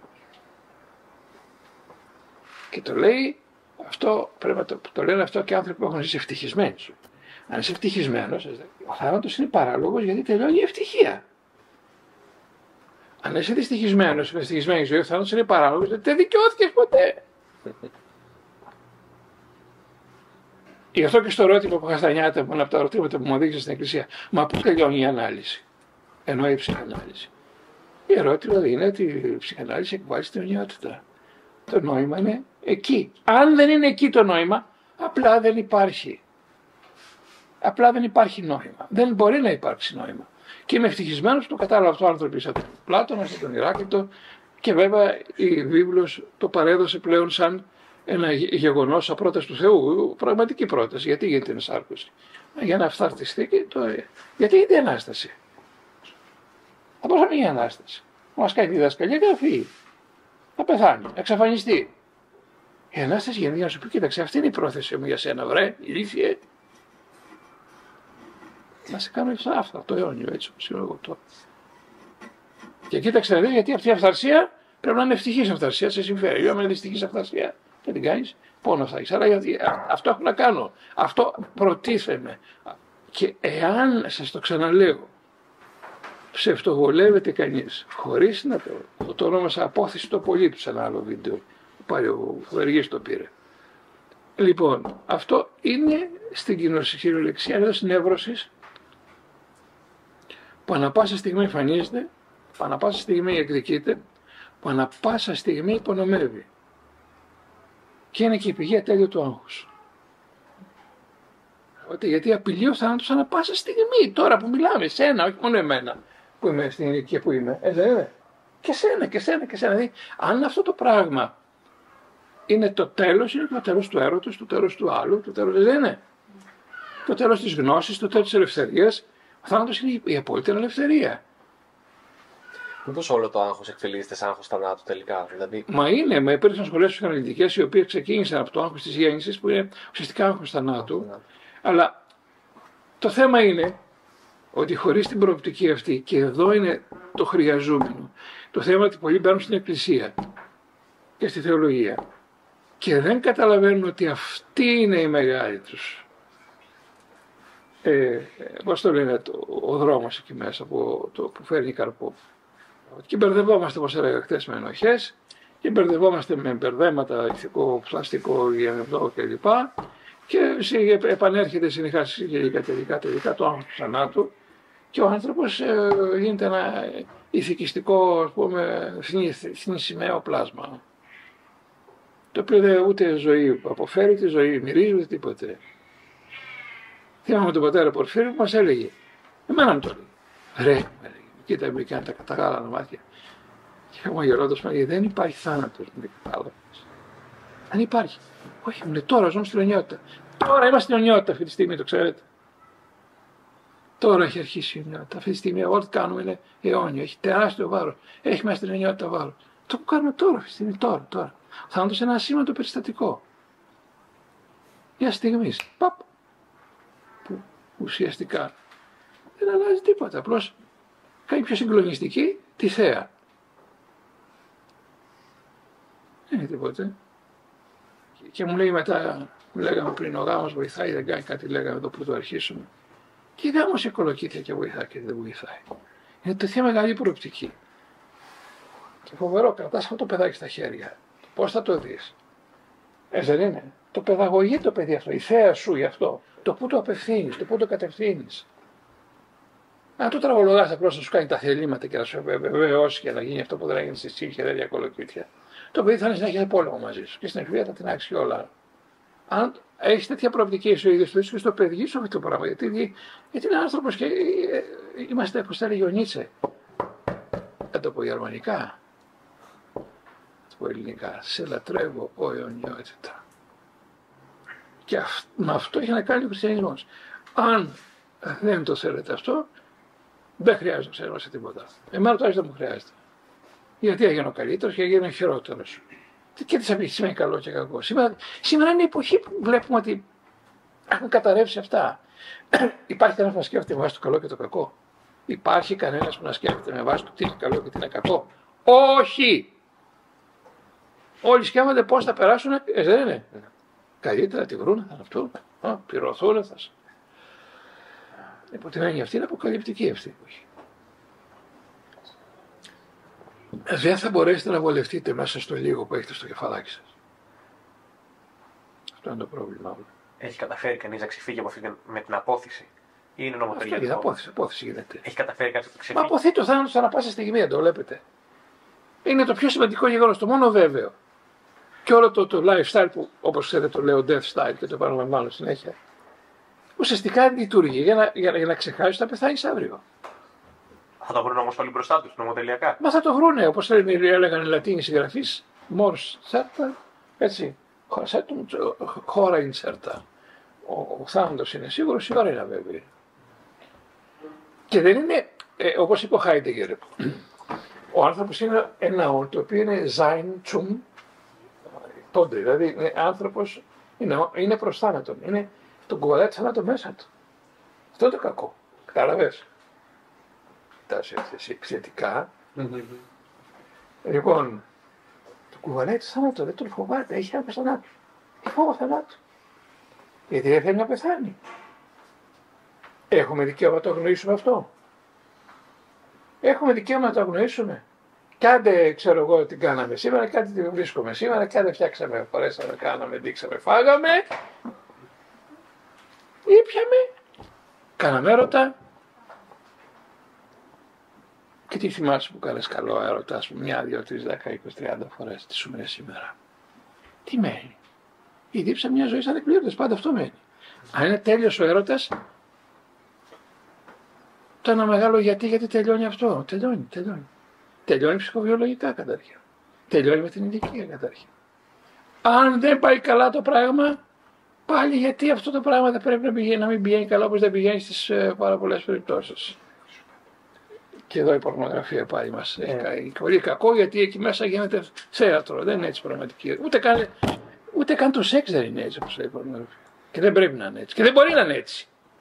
Και το λέει, αυτό, πρέπει να το, το λένε αυτό και άνθρωποι που έχουν ζήσει ευτυχισμένοι. Αν είσαι ευτυχισμένος, ο θάνατος είναι παράλογος γιατί τελειώνει η ευτυχία. Αν είσαι δυστυχισμένος, με ευτυχισμένη ζωή, ο θάνατος είναι παράλογος γιατί δεν δικαιώθηκες ποτέ. Γι' αυτό και στο ερώτημα που είχα στα νιάτα μου, ένα από τα ερωτήματα που μου οδήγησε στην Εκκλησία, μα πού τελειώνει η ανάλυση? Εννοεί η ψυχανάλυση. Η ερώτημα δηλαδή είναι ότι η ψυχανάλυση εκβάζει την αιωνιότητα. Το νόημα είναι εκεί. Αν δεν είναι εκεί το νόημα, απλά δεν υπάρχει. Απλά δεν υπάρχει νόημα. Δεν μπορεί να υπάρξει νόημα. Και είμαι ευτυχισμένος που το κατάλαβα αυτό ο άνθρωπο σαν τον Πλάτωνα, σαν τον Ηράκλειτο και βέβαια η βίβλος το παρέδωσε πλέον σαν ένα γεγονός απρόταση του Θεού, πραγματική πρόταση. Γιατί γίνεται ενσάρκωση? Για να αυθαρτιστεί και το... Γιατί είναι η Ανάσταση. Θα μπορούσε να είναι η Ανάσταση. Μας κάνει τη διδασκαλία και θα φύγει. Θα πεθάνει, θα εξαφανιστεί. Η Ανάσταση γίνεται για να σου πει: κοίταξε, αυτή είναι η πρόθεση μου για σένα, βρε, ηλίθιε. Να σε κάνω αυτά, αυτά το αιώνιο, έτσι όπως είμαι εγώ τώρα. Και κοίταξε να δει, γιατί αυτή η αυθαρσία πρέπει να είναι ευτυχής αυθαρσία, σε συμφέρει. Αν είναι δυστυχής αυθαρσία, δεν την κάνεις, πόνο θα έχεις. Αλλά γιατί, αυτό έχω να κάνω. Αυτό προτίθεμαι. Και εάν, σας το ξαναλέω, ψευτοβολεύεται κανείς, χωρίς να το, το, το ονόμασα απόθεση το πολύ του σε ένα άλλο βίντεο, πάλι ο Βεργής το πήρε. Λοιπόν, αυτό είναι στην κυριολεξία ενός νεύρωσης που ανά πάσα στιγμή εμφανίζεται, που ανά πάσα στιγμή εκδικείται, που ανά πάσα στιγμή υπονομεύει. Και είναι και η πηγή ατέλειου του άγχους. Γιατί απειλεί ο θάνατος ανά πάσα στιγμή, τώρα που μιλάμε, σένα, όχι μόνο εμένα, που είμαι στην ηλικία που είμαι, ε, δεν είναι. Και σένα, και σένα, και σένα. Δηλαδή, αν αυτό το πράγμα είναι το τέλος, είναι το τέλος του έρωτος, το τέλος του άλλου, το τέλος, δεν είναι. Το τέλος της γνώσης, το τέλος της ελευθερίας. Ο θάνατος είναι η απόλυτη ελευθερία. Μήπως όλο το άγχος εκφυλίζεται σαν άγχος θανάτου τελικά? Δηλαδή... Μα είναι, μα υπήρξαν σχολές ψυχαναλυτικές οι οποίες ξεκίνησαν από το άγχος της γέννησης που είναι ουσιαστικά άγχος θανάτου. Mm. Αλλά Το θέμα είναι ότι χωρίς την προοπτική αυτή, και εδώ είναι το χρειαζόμενο, το θέμα ότι πολλοί μπαίνουν στην Εκκλησία και στη θεολογία και δεν καταλαβαίνουν ότι αυτή είναι η μεγάλη τους. Ε, πώς το λένε, το, ο δρόμος εκεί μέσα που, το, που φέρνει καρπό. Και μπερδευόμαστε, όπως έλεγα χθες, με ενοχές και μπερδευόμαστε με μπερδέματα, ηθικό, πλαστικό, γεμνό κλπ. Και επανέρχεται συνεχά τελικά, τελικά, τελικά το άγχος του θανάτου και ο άνθρωπος ε, γίνεται ένα ηθικιστικό, ας πούμε, θνησιμαίο πλάσμα. Το οποίο δεν ούτε ζωή αποφέρει, ούτε ζωή μυρίζει, ούτε τίποτε. Θυμάμαι τον πατέρα Πορφύριο που μας έλεγε, εμένα μου το έλεγε, ρε, μου έλεγε, κοίτα με και αν τα καταγάλανα μάτια. Και χαμογελώντας μου έλεγε, δεν υπάρχει θάνατος, μου λέει, κατάλαβες. Δεν υπάρχει. Όχι, μου λέει, τώρα ζούμε στην αιωνιότητα. Τώρα είμαστε στην αιωνιότητα αυτή τη στιγμή, το ξέρετε. Τώρα έχει αρχίσει η αιωνιότητα. Αυτή τη στιγμή ό,τι κάνουμε είναι αιώνιο. Έχει τεράστιο βάρος. Έχει μέσα στην αιωνιότητα βάρος. Το που κάνουμε τώρα, αυτή τη στιγμή, τώρα, τώρα. Θα είναι ένα σήμαντο περιστατικό. Μια στιγμή. Παπ. Που ουσιαστικά δεν αλλάζει τίποτα. Απλώς κάνει πιο συγκλονιστική τη θέα. Δεν είναι τίποτα. Και μου λέει μετά, μου λέγαμε πριν, ο γάμος βοηθάει, δεν κάνει κάτι, λέγαμε εδώ που το αρχίσουμε. Και η γάμος εκολοκύθια και βοηθάει και δεν βοηθάει. Είναι τέτοια μεγάλη προοπτική. Και φοβερό, κρατάς αυτό το παιδάκι στα χέρια. Πώς θα το δεις. Έτσι δεν είναι. Το παιδαγωγεί το παιδί αυτό, η θέα σου γι' αυτό. Το πού το απευθύνεις, το πού το κατευθύνεις. Αν το τραγολογάς απλώς να σου κάνει τα θελήματα και να σου βεβαιώσει και να γίνει αυτό που δεν έγινε στη Σύγχυρα και τέτοια κολοκύθια, το παιδί θα είναι συνέχεια πόλεμο μαζί σου και στην εφηβεία θα την άξει όλα. Αν έχει τέτοια προοπτική σου ίδιο, το και στο παιδί σου αυτό το πράγμα. Γιατί, γιατί είναι άνθρωπο και είμαστε, όπω τα έλεγε ο Νίτσε. Θα το πω γερμανικά. Θα το πω ελληνικά. Σε λατρεύω, ο αιωνιότητα. Και αυ, με αυτό έχει να κάνει ο χριστιανισμός. Αν δεν το θέλετε αυτό, δεν χρειάζεται να ξέρουμε σε τίποτα. Εμένα το δεν μου χρειάζεται. Γιατί έγινε ο καλύτερος και έγινε ο χειρότερος. Και τι θα σημαίνει καλό και κακό. Σήμερα, σήμερα είναι η εποχή που βλέπουμε ότι έχουν καταρρεύσει αυτά. Υπάρχει κανένας που να σκέφτεται με βάση το καλό και το κακό. Υπάρχει κανένας που να σκέφτεται με βάση το τι είναι καλό και τι είναι κακό. Όχι! Όλοι σκέφτονται πώς θα περάσουν, ε, δεν είναι. Καλύτερα τη βρουν, θα αυτούν, πληρωθούν, θα. Υπό την έννοια αυτή είναι αποκαλυπτική αυτή η εποχή. Δεν θα μπορέσετε να βολευτείτε μέσα στο λίγο που έχετε στο κεφαλάκι σας. Αυτό είναι το πρόβλημά μου. Έχει καταφέρει κανείς να ξεφύγει από αυτή με την απόθεση. Ή είναι νομοτελεία. Αυτό είναι απόθεση, απόθεση γίνεται. Έχει καταφέρει κάποιος να ξεφύγει. Μα αποθεί το θάνατος ανά πάσα στιγμή, το βλέπετε. Είναι το πιο σημαντικό γεγονός, το μόνο βέβαιο. Και όλο το, το lifestyle που, όπως ξέρετε, το λέω death style και το επαναλαμβάνω συνέχεια, ουσιαστικά λειτουργεί για να, για, για να ξεχάσεις ότι θα πεθάνεις αύριο. Θα το βρουν όμως όλοι μπροστά τους, νομοτελειακά. Μα θα το βρούνε, όπως έλεγαν οι Λατίνοι συγγραφείς, mors certa, έτσι, χώρα in certa. Ο, ο θάνατος είναι σίγουρος, η ώρα είναι αβέβαιη. Και δεν είναι, ε, όπως είπε ο Χάιντεγκερ, ο άνθρωπος είναι ένα όν, το οποίο είναι sein zum, τότε, δηλαδή είναι άνθρωπος, είναι, είναι προς θάνατον, είναι τον κουβαλάει θάνατο μέσα του. Αυτό είναι το κακό, κατάλαβες. Κοιτάς έτσι επιθετικά. Mm-hmm. Λοιπόν, το κουβαλάει το θάνατο, δεν τον φοβάται, έχει άπες θανάτου. Έχει φόβο θανάτου. Γιατί δεν θέλει να πεθάνει. Έχουμε δικαίωμα να το αγνοήσουμε αυτό. Έχουμε δικαίωμα να το αγνοήσουμε. Κάντε, ξέρω εγώ, τι κάναμε σήμερα, κάτι τι βρίσκομαι σήμερα, κάντε φτιάξαμε, φορέσαμε, κάναμε, δείξαμε, φάγαμε. Ήπιαμε, κάναμε έρωτα. Και τι θυμάσαι που κάνεις καλό έρωτα, ας πούμε, μια, δύο, τρεις, δέκα, είκοσι, τριάντα φορές, τι σου μένει σήμερα. Τι μένει. Η δίψα μια ζωή σαν εκπλήρωτες, πάντα αυτό μένει. Αν είναι τέλειος ο έρωτας, το ένα μεγάλο γιατί, γιατί τελειώνει αυτό. Τελειώνει, τελειώνει. Τελειώνει ψυχοβιολογικά καταρχήν. Τελειώνει με την ηλικία καταρχήν. Αν δεν πάει καλά το πράγμα, πάλι γιατί αυτό το πράγμα δεν πρέπει να, πηγαίνει, να μην πηγαίνει καλά όπως δεν πηγαίνει στις ε, πάρα πολλές περιπτώσεις. Και εδώ η πορνογραφία πάλι μας έχει κάνει πολύ κακό, γιατί εκεί μέσα γίνεται θέατρο, δεν είναι έτσι πραγματική. Ούτε καν, ούτε καν το σεξ δεν είναι έτσι όπως λέει η πορνογραφία. Και δεν πρέπει να είναι έτσι. Και δεν μπορεί να είναι έτσι.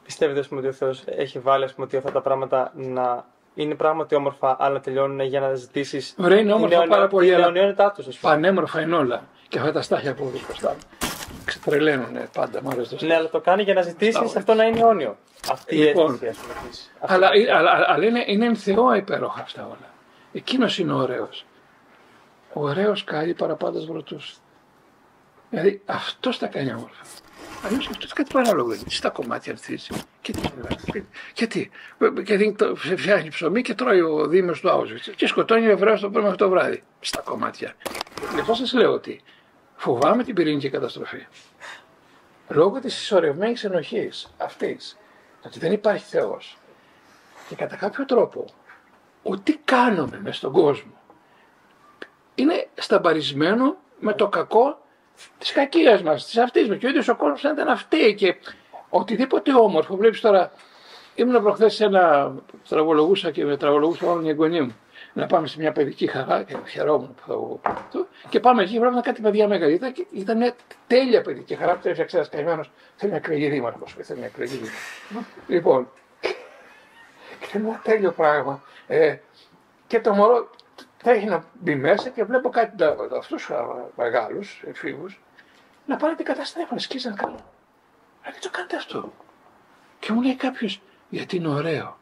πιστεύετε ας πούμε, ότι ο Θεός έχει βάλει ας πούμε, ότι αυτά τα πράγματα να είναι πράγματι όμορφα, αλλά να τελειώνουν για να ζητήσεις. Ωραία, είναι όμορφα πάρα πολύ. Αλλά αιωνιότητά τους, ας πούμε. Πανέμορφα είναι όλα. Και αυτά τα στάχια που έχουν μπροστά μου. Ξετρελαίνουν πάντα, μου αρέσει το. Ναι, αλλά το κάνει για να ζητήσεις αυτό να είναι αιώνιο. Αυτή η Λοιπόν, αίσθηση, ας πούμε. της- Αλλά, αυτή- αλλά, αλλά είναι, είναι εν Θεό υπέροχα αυτά όλα. Εκείνος είναι ο ωραίος. Ο ωραίος κάλλει παραπάντας βρωτούς. Δηλαδή αυτός τα κάνει όμορφα. Αλλιώς αυτός κάτι παράλογο είναι. Στα κομμάτια αρχίζει. Και τι, και τι, γιατί το φτιάχνει ψωμί και τρώει ο Δήμος του Auschwitz και σκοτώνει ο Εβραίος το πρωί μέχρι το βράδυ. Στα κομμάτια. Λοιπόν σας λέω ότι φοβάμαι την πυρηνική καταστροφή. Λόγω της συσσωρευμένης ενοχής αυτής, ότι δεν υπάρχει Θεός και κατά κάποιο τρόπο ό,τι κάνουμε μες στον κόσμο είναι σταμπαρισμένο με το κακό της κακίας μας, της αυτής μας και ο ίδιος ο κόσμος φαίνεται να φταίει και οτιδήποτε όμορφο. Βλέπεις τώρα, ήμουν προχθές σε ένα τραγολογούσα και με τραγολογούσα όλη η εγγονή μου να πάμε σε μια παιδική χαρά και χαιρόμουν που θα αυτό. Και πάμε εκεί, βλέπουμε κάτι παιδιά μεγάλη. Ήταν, ήταν μια τέλεια παιδική χαρά που έφτιαξε ένας καημένος. Θέλει μια εκλογή δήμαρχος. Θέλει μια εκλογή δήμαρχος. Λοιπόν, και ένα τέλειο πράγμα. Ε, και το μωρό θα έχει να μπει μέσα και βλέπω κάτι αυτούς μεγάλους εφήβους να πάνε την καταστρέφουν, σκίζαν καλά. Αλλά τι το κάνετε αυτό. Και μου λέει κάποιος, γιατί είναι ωραίο.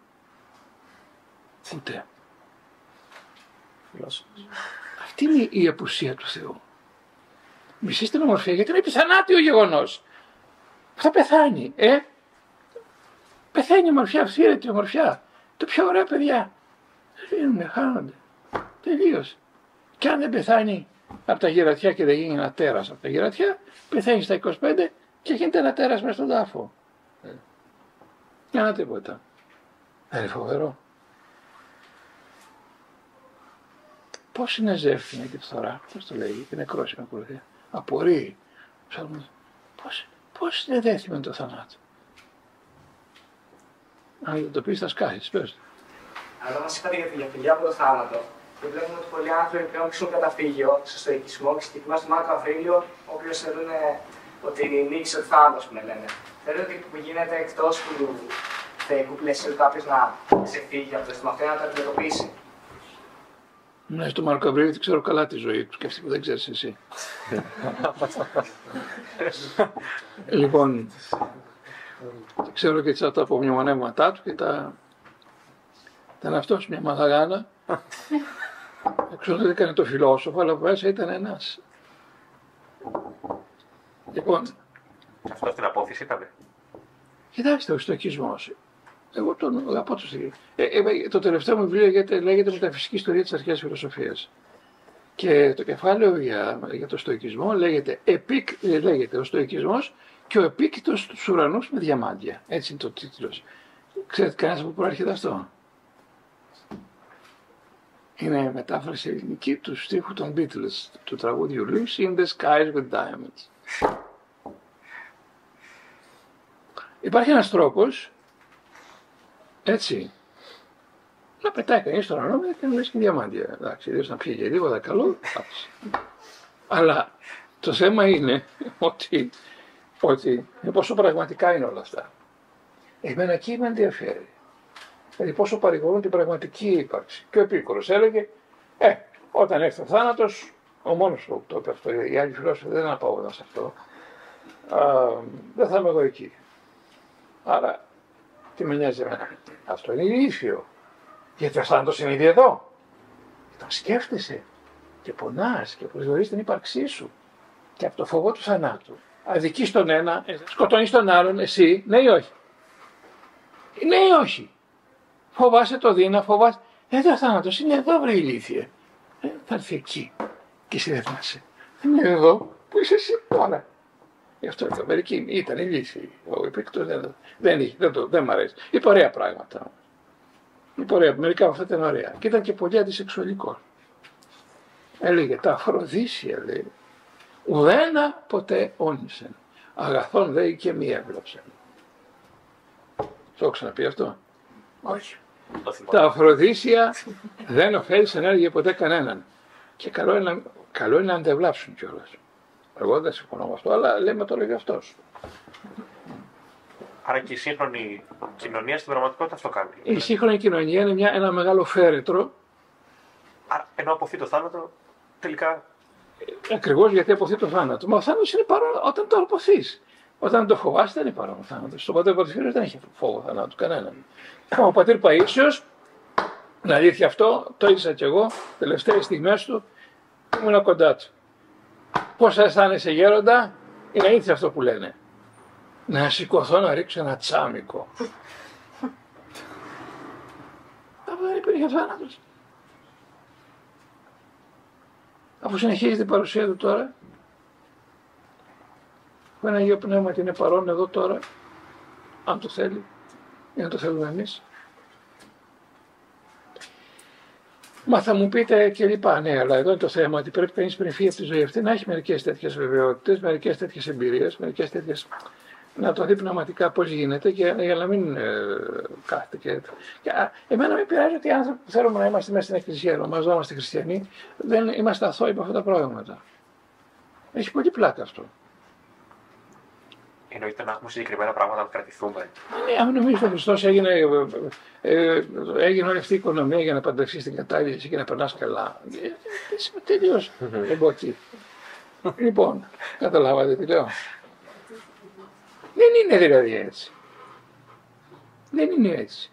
Ούτε. Αυτή είναι η απουσία του Θεού. Μισείς την ομορφιά γιατί είναι επιθανάτιο γεγονός. Θα πεθάνει, ε. Πεθαίνει η ομορφιά, αυθύρετη η ομορφιά. Το πιο ωραία παιδιά. Σβήνουν, χάνονται. Τελείωσε. Και αν δεν πεθάνει από τα γερατιά και δεν γίνει ένα τέρας από τα γερατιά, πεθαίνει στα είκοσι πέντε και γίνεται ένα τέρας μέσα στον τάφο. Mm. Για να τίποτα. Δεν είναι φοβερό. Πώς είναι ζεύθυνη και φθορά, πώς το λέγει, την νεκρόσιμη ακολουθία. Απορεί. Πώς, πώς είναι δέθη με το θανάτο. Αν δεν το πεις θα σκάσεις, πες. Αλλά μας είπατε για τη διαφυγή από το θάνατο. Και βλέπουμε ότι πολλοί άνθρωποι πλέον βρίσκουν καταφύγιο στο στοικισμό και συγκεκριμένα στο Μάρκο Αβρίλιο, ο οποίος θεωρούν ότι νίκησε ο θάνατος, που λένε. Θεωρείτε ότι που γίνεται εκτός του θεϊκού πλαισίου κάποιος να ξεφύγει από το αίσθημα αυτό, να το αντιμετωπίσει. Ναι, στο Μάρκο Αβρίλιο ξέρω καλά τη ζωή του και αυτή που δεν ξέρεις εσύ. Λοιπόν, ξέρω και τα απομνημονεύματά του και τα... Ήταν αυτός μια μαθαγάνα. Ξέρω δεν έκανε το φιλόσοφο, αλλά μέσα ήταν ένας. Λοιπόν. Αυτό στην απόθεση ήταν. Κοιτάξτε, ο στοικισμός. Εγώ τον αγαπώ το στοικισμό. Ε, ε, το τελευταίο μου βιβλίο λέγεται, λέγεται Μεταφυσική ιστορία της αρχαίας φιλοσοφίας. Και το κεφάλαιο για, για το στοικισμό λέγεται, επίκ, λέγεται ο στοικισμός και ο επίκητος στους ουρανούς με διαμάντια. Έτσι είναι το τίτλος. Ξέρετε κανένας που προέρχεται αυτό. Είναι μετάφραση ελληνική του στίχου των Beatles, του τραγούδιου Lucy in the Skies with Diamonds. Υπάρχει ένας τρόπος, έτσι, να πετάει κανείς στον ουρανό και να βρίσκει διαμάντια. Εντάξει, ιδίως να πιέγει τίποτα καλό, άφησε. Αλλά το θέμα είναι ότι, ότι πόσο πραγματικά είναι όλα αυτά. Εμένα εκεί με ενδιαφέρει. Δηλαδή πόσο παρηγορούν την πραγματική ύπαρξη. Και ο Επίκουρος έλεγε, ε, όταν έρθει ο θάνατος, ο μόνος που το είπε αυτό, οι άλλοι φιλόσοφοι δεν αναπαύονταν σε αυτό, α, δεν θα είμαι εγώ εκεί. Άρα, τι με νοιάζει εμένα. Αυτό είναι ηλίθιο. Γιατί ο θάνατος είναι ήδη εδώ. Τον σκέφτεσαι και πονάς και προσδιορίζεις την ύπαρξή σου. Και από το φόβο του θανάτου, αδικείς τον ένα, σκοτώνεις τον άλλον, εσύ, ναι ή όχι. Ναι ή όχι. Φοβάσαι το δίνα, φοβάσαι. Εδώ ο θάνατος είναι εδώ, βρε ηλίθιε. Ε, θα έρθει εκεί. Και εσύ δεν θυμάσαι. Δεν είναι εδώ που είσαι εσύ τώρα. Γι' αυτό εδώ. Μερικοί ήταν ηλίθιοι. Ο Επίκτος δεν, δεν είχε, δεν, το, δεν μ' αρέσει. Είπε ωραία πράγματα. Είπε ωραία. Μερικά από αυτά ήταν ωραία. Και ήταν και πολύ αντισεξουαλικός. Έλεγε τα αφροδίσια, λέει. Ουδένα ποτέ όνισεν. Αγαθόν δε και μη έβλαψεν. Το έχω ξαναπεί αυτό. Όχι. Τα αφροδίσια δεν ωφέλησαν έργα ποτέ κανέναν. Και καλό είναι, καλό είναι να αντεβλάψουν κιόλας. Εγώ δεν συμφωνώ με αυτό, αλλά λέμε το λέγει αυτός. Άρα και η σύγχρονη κοινωνία στην πραγματικότητα αυτό κάνει. Η σύγχρονη κοινωνία είναι μια, ένα μεγάλο φέρετρο. Άρα, ενώ αποθεί το θάνατο, τελικά. Ακριβώς γιατί αποθεί το θάνατο. Μα ο θάνατος είναι παρόν όταν το αποθείς. Όταν το φοβάσαι δεν είναι παρόν ο θάνατος. Στον πατέρα Πορφύριο δεν έχει φόβο θανάτου κανέναν. Ο πατήρ Παΐσιος, είναι αλήθεια αυτό, το είδα κι εγώ, τελευταίες στιγμές του, ήμουν κοντά του. Πώς αισθάνεσαι γέροντα, είναι αλήθεια αυτό που λένε. Να σηκωθώ να ρίξω ένα τσάμικο. Αυτό δεν υπήρχε θάνατος. Αφού συνεχίζει την παρουσία του τώρα, που ένα Αγίο Πνεύμα είναι παρόν εδώ τώρα, αν το θέλει, ή αν το θέλουμε εμείς. Μα θα μου πείτε και λοιπά, ναι, αλλά εδώ είναι το θέμα ότι πρέπει κανείς πριν φύγει από τη ζωή αυτή να έχει μερικές τέτοιες βεβαιότητες, μερικές τέτοιες εμπειρίες, μερικές τέτοιες. Να το δει πνευματικά πώς γίνεται και για να μην ε, κάθεται και, και α, εμένα με πειράζει ότι οι άνθρωποι που θέλουμε να είμαστε μέσα στην εκκλησία, να ονομαζόμαστε χριστιανοί, δεν είμαστε αθώοι από αυτά τα πράγματα. Έχει πολύ πλάκα αυτό. Εννοείται να έχουμε συγκεκριμένα πράγματα να κρατηθούμε. Ναι, αν νομίζω ότι ο Χριστός έγινε, ε, ε, έγινε όλη αυτή η οικονομία για να παντρευτεί στην κατάλληλη και να περνάς καλά. Είσαι τελείως εμπόκι. Λοιπόν, καταλάβατε τι λέω. Δεν είναι δηλαδή έτσι. Δεν είναι έτσι.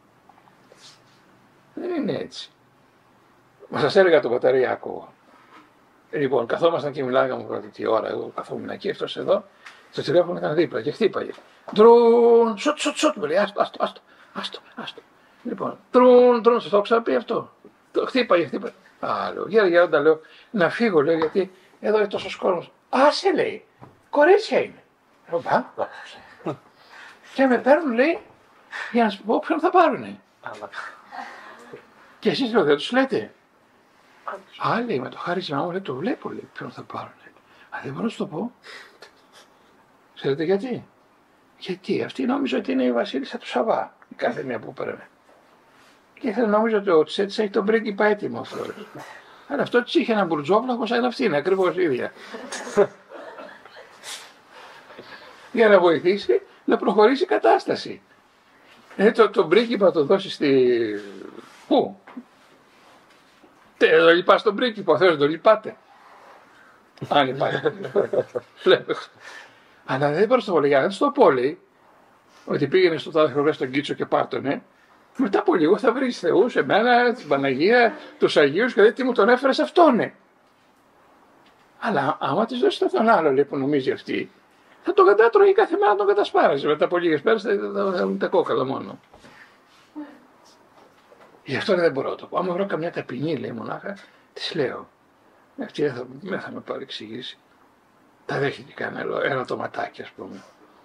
Δεν είναι έτσι. Μα σας έλεγα τον πατέρα Ιάκωβο. Λοιπόν, καθόμασταν και μιλάγαμε πρώτη τι ώρα, εγώ καθόμουν εκεί, αυτός εδώ, το τηλέφωνο ήταν δίπλα και χτύπαγε. Τρουν, σουτ, σουτ, σουτ, μου λέει, άστο, άστο, άστο, άστο, άστο. Λοιπόν, τρουν, τρουν, σας το έχω ξαναπεί αυτό. Το χτύπαγε, χτύπαγε. Α, λέω, γέρα, γέρα, λέω, να φύγω, λέω, γιατί εδώ είναι τόσος κόσμος. Άσε, λέει, κορίτσια είναι. Λέω, πά. Και με παίρνουν, λέει, για να σου πω ποιον θα πάρουνε. Και εσείς, λέω, δεν τους λέτε. Α, λέει, με το χάρισμά μου, λέει, το βλέπω, λέει, ποιον θα πάρουνε. Α, δεν μπορώ να σου το πω. Ξέρετε γιατί. Γιατί αυτή νόμιζε ότι είναι η βασίλισσα του Σαββά, η κάθε μία που παίρνε. Και ήθελε νόμιζε ότι ο Τσέτσα έχει τον πρίγκιπα έτοιμο αυτό. Αλλά αυτό της είχε ένα μπουρτζόβλαχο σαν αυτή, είναι ακριβώς ίδια. Για να βοηθήσει να προχωρήσει η κατάσταση. Ε, το, το πρίγκιπα το δώσει στη... Πού? Τε, το λυπάς τον πρίγκιπα, θέλεις να το λυπάτε. Αν λυπάτε. Αλλά δεν μπορούσα να το πω, για να στο πω, λέει, ότι πήγαινε στο τάδε χρονιά στον Κίτσο και πάρτονε. Μετά από λίγο θα βρεις θεούς, εμένα, την Παναγία, τους Αγίους και λέει τι μου τον έφερε σε αυτόνε. Αλλά άμα της δώσεις τον άλλο, λέει, που νομίζει αυτή, θα τον κατάτρωγε κάθε μέρα να τον κατασπάραζε. Μετά από λίγες μέρες θα έχουν τα κόκαλα μόνο. Γι' αυτό δεν μπορώ να το πω. Άμα βρω καμιά ταπεινή, λέει μονάχα, της λέω. Αυτή δεν θα, δεν θα με παρεξηγήσει. Τα δέχεται κανένα ένα το ματάκι, ας πούμε.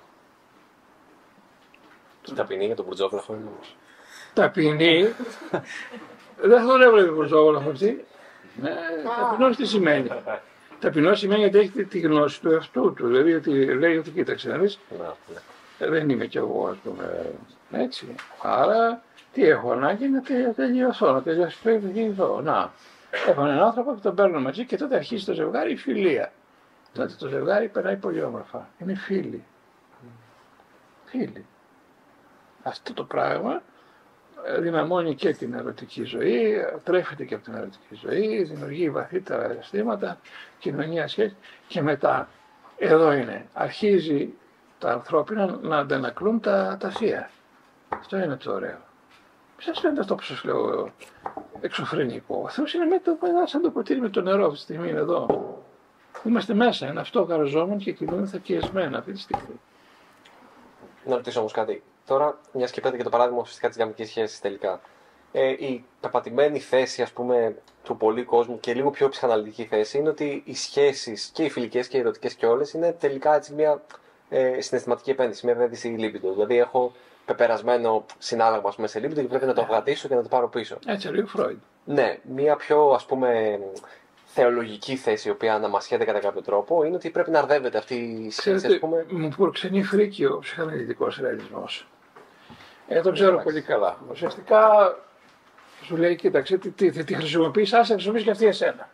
Ταπεινή για τον μπουρτζόβλαχο είναι όμως. Ταπεινή. Δεν θα τον έβλεπε τον μπουρτζόβλαχο αυτή. Ναι, ταπεινός τι σημαίνει. Ταπεινός σημαίνει ότι έχει τη γνώση του εαυτού του. Δηλαδή ότι λέει ότι κοίταξε να δεις, δεν είμαι κι εγώ, ας πούμε, έτσι. Άρα τι έχω ανάγκη να τελειωθώ, να τελειωθώ. Να, έχω έναν άνθρωπο που τον παίρνω μαζί και τότε αρχίζει το ζευγάρι η φιλία. Τότε το ζευγάρι περνάει πολύ όμορφα. Είναι φίλοι. Φίλοι. Αυτό το πράγμα δυναμώνει και την ερωτική ζωή, τρέφεται και από την ερωτική ζωή, δημιουργεί βαθύτερα αισθήματα, κοινωνία σχέση και μετά εδώ είναι. Αρχίζει τα ανθρώπινα να αντανακλούν τα, τα θεία. Αυτό είναι το ωραίο. Σας φαίνεται αυτό που σας λέω εξωφρενικό. Ο Θεός είναι μέσα σαν το ποτήρι με το νερό αυτή τη στιγμή είναι εδώ. Είμαστε μέσα, είναι αυτό χαραζόμουν και κινούμεθα και εσμένα αυτή τη στιγμή. Να ρωτήσω όμως κάτι. Τώρα, μια και είπατε και το παράδειγμα ουσιαστικά τη γαμική σχέση τελικά. Ε, η πεπατημένη θέση, ας πούμε, του πολλού κόσμου και λίγο πιο ψυχαναλυτική θέση είναι ότι οι σχέσεις και οι φιλικές και οι ερωτικές και όλες είναι τελικά έτσι μια ε, συναισθηματική επένδυση, μια επένδυση λίπηντο. Δηλαδή, έχω πεπερασμένο συνάλλαγμα, ας πούμε, σε λίπηντο και πρέπει να το βγατήσω και να το πάρω πίσω. Έτσι λέει ο Φρόιντ. Ναι, μια πιο, ας πούμε, θεολογική θέση, η οποία αναμασιέται κατά κάποιο τρόπο, είναι ότι πρέπει να αρδεύεται αυτή η σχέση, ας πούμε. Μου προξενεί φρίκι ο ψυχαναλυτικός ρεαλισμός. Ε, το ξέρω πολύ καλά. Ουσιαστικά σου λέει, κοίταξε, τι, τι, τι, τι χρησιμοποιείς, άσε χρησιμοποιείς και αυτή εσένα.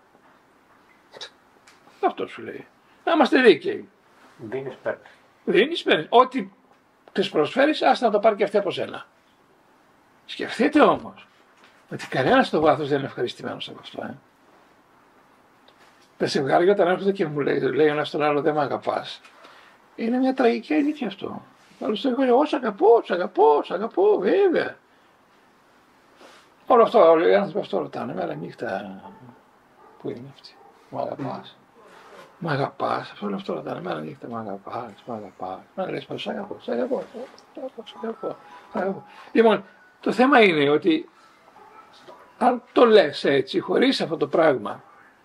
Αυτό σου λέει. Να είμαστε δίκαιοι. Δίνεις, παίρνεις. Δίνεις, παίρνεις. Ό,τι της προσφέρεις, άστα να το πάρει και αυτή από σένα. Σκεφτείτε όμως ότι κανένας στο βάθος δεν είναι ευχαριστημένος από αυτό. Ε. Τα ζευγάρια όταν έρχονται και μου λέει, λέει ένα στον άλλο δεν με αγαπάς, είναι μια τραγική αλήθεια αυτό. Άλλος το εγώ, εγώ σ' αγαπώ, σ' αγαπώ, σ' αγαπώ, βέβαια. Όλο αυτό, όλοι οι άνθρωποι αυτό ρωτάνε, μέρα νύχτα, πού είναι αυτή, μ' αγαπάς. Μ' αγαπάς, αυτό όλο αυτό ρωτάνε, μέρα νύχτα, μ' αγαπάς, μ' αγαπάς. Μ' λες πως σ' αγαπώ, σ' αγαπώ, σ' αγαπώ, σ' αγαπώ, σ' αγαπώ. Λοιπόν, το θέμα είναι ότι αν το λες έτσι, χωρίς αυτό το πράγμα,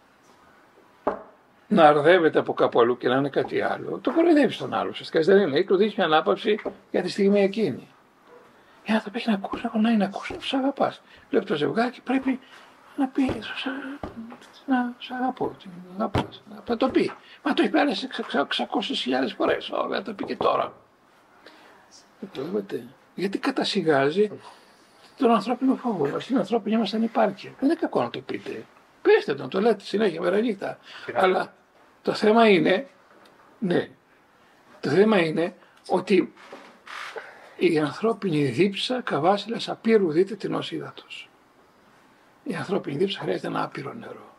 να αρδεύεται από κάπου αλλού και να είναι κάτι άλλο, το κοροϊδεύεις τον άλλο. Ουσιαστικά δεν είναι, ή του δίνεις μια ανάπαυση για τη στιγμή εκείνη. Οι άνθρωποι έχει να ακούσουν, να είναι να ακούσουν, να τους αγαπάς. Βλέπει το ζευγάρι και πρέπει να πει, να σ' αγαπώ, να αγαπάς, να το πει. Μα το έχει πέρασει εξακόσιες χιλιάδες φορές, να το πει και τώρα. Βλέπετε, γιατί κατασυγάζει τον ανθρώπινο φόβο μας, την ανθρώπινη μας ανυπάρκεια. Δεν είναι κακό να το πείτε. Πέστε τον, το λέτε συνέχεια μέρα νύχτα. Αλλά το θέμα είναι, ναι, το θέμα είναι ότι η ανθρώπινη δίψα καβάσιλας απείρου δείτε την ως ύδατος. Η ανθρώπινη δίψα χρειάζεται ένα άπειρο νερό.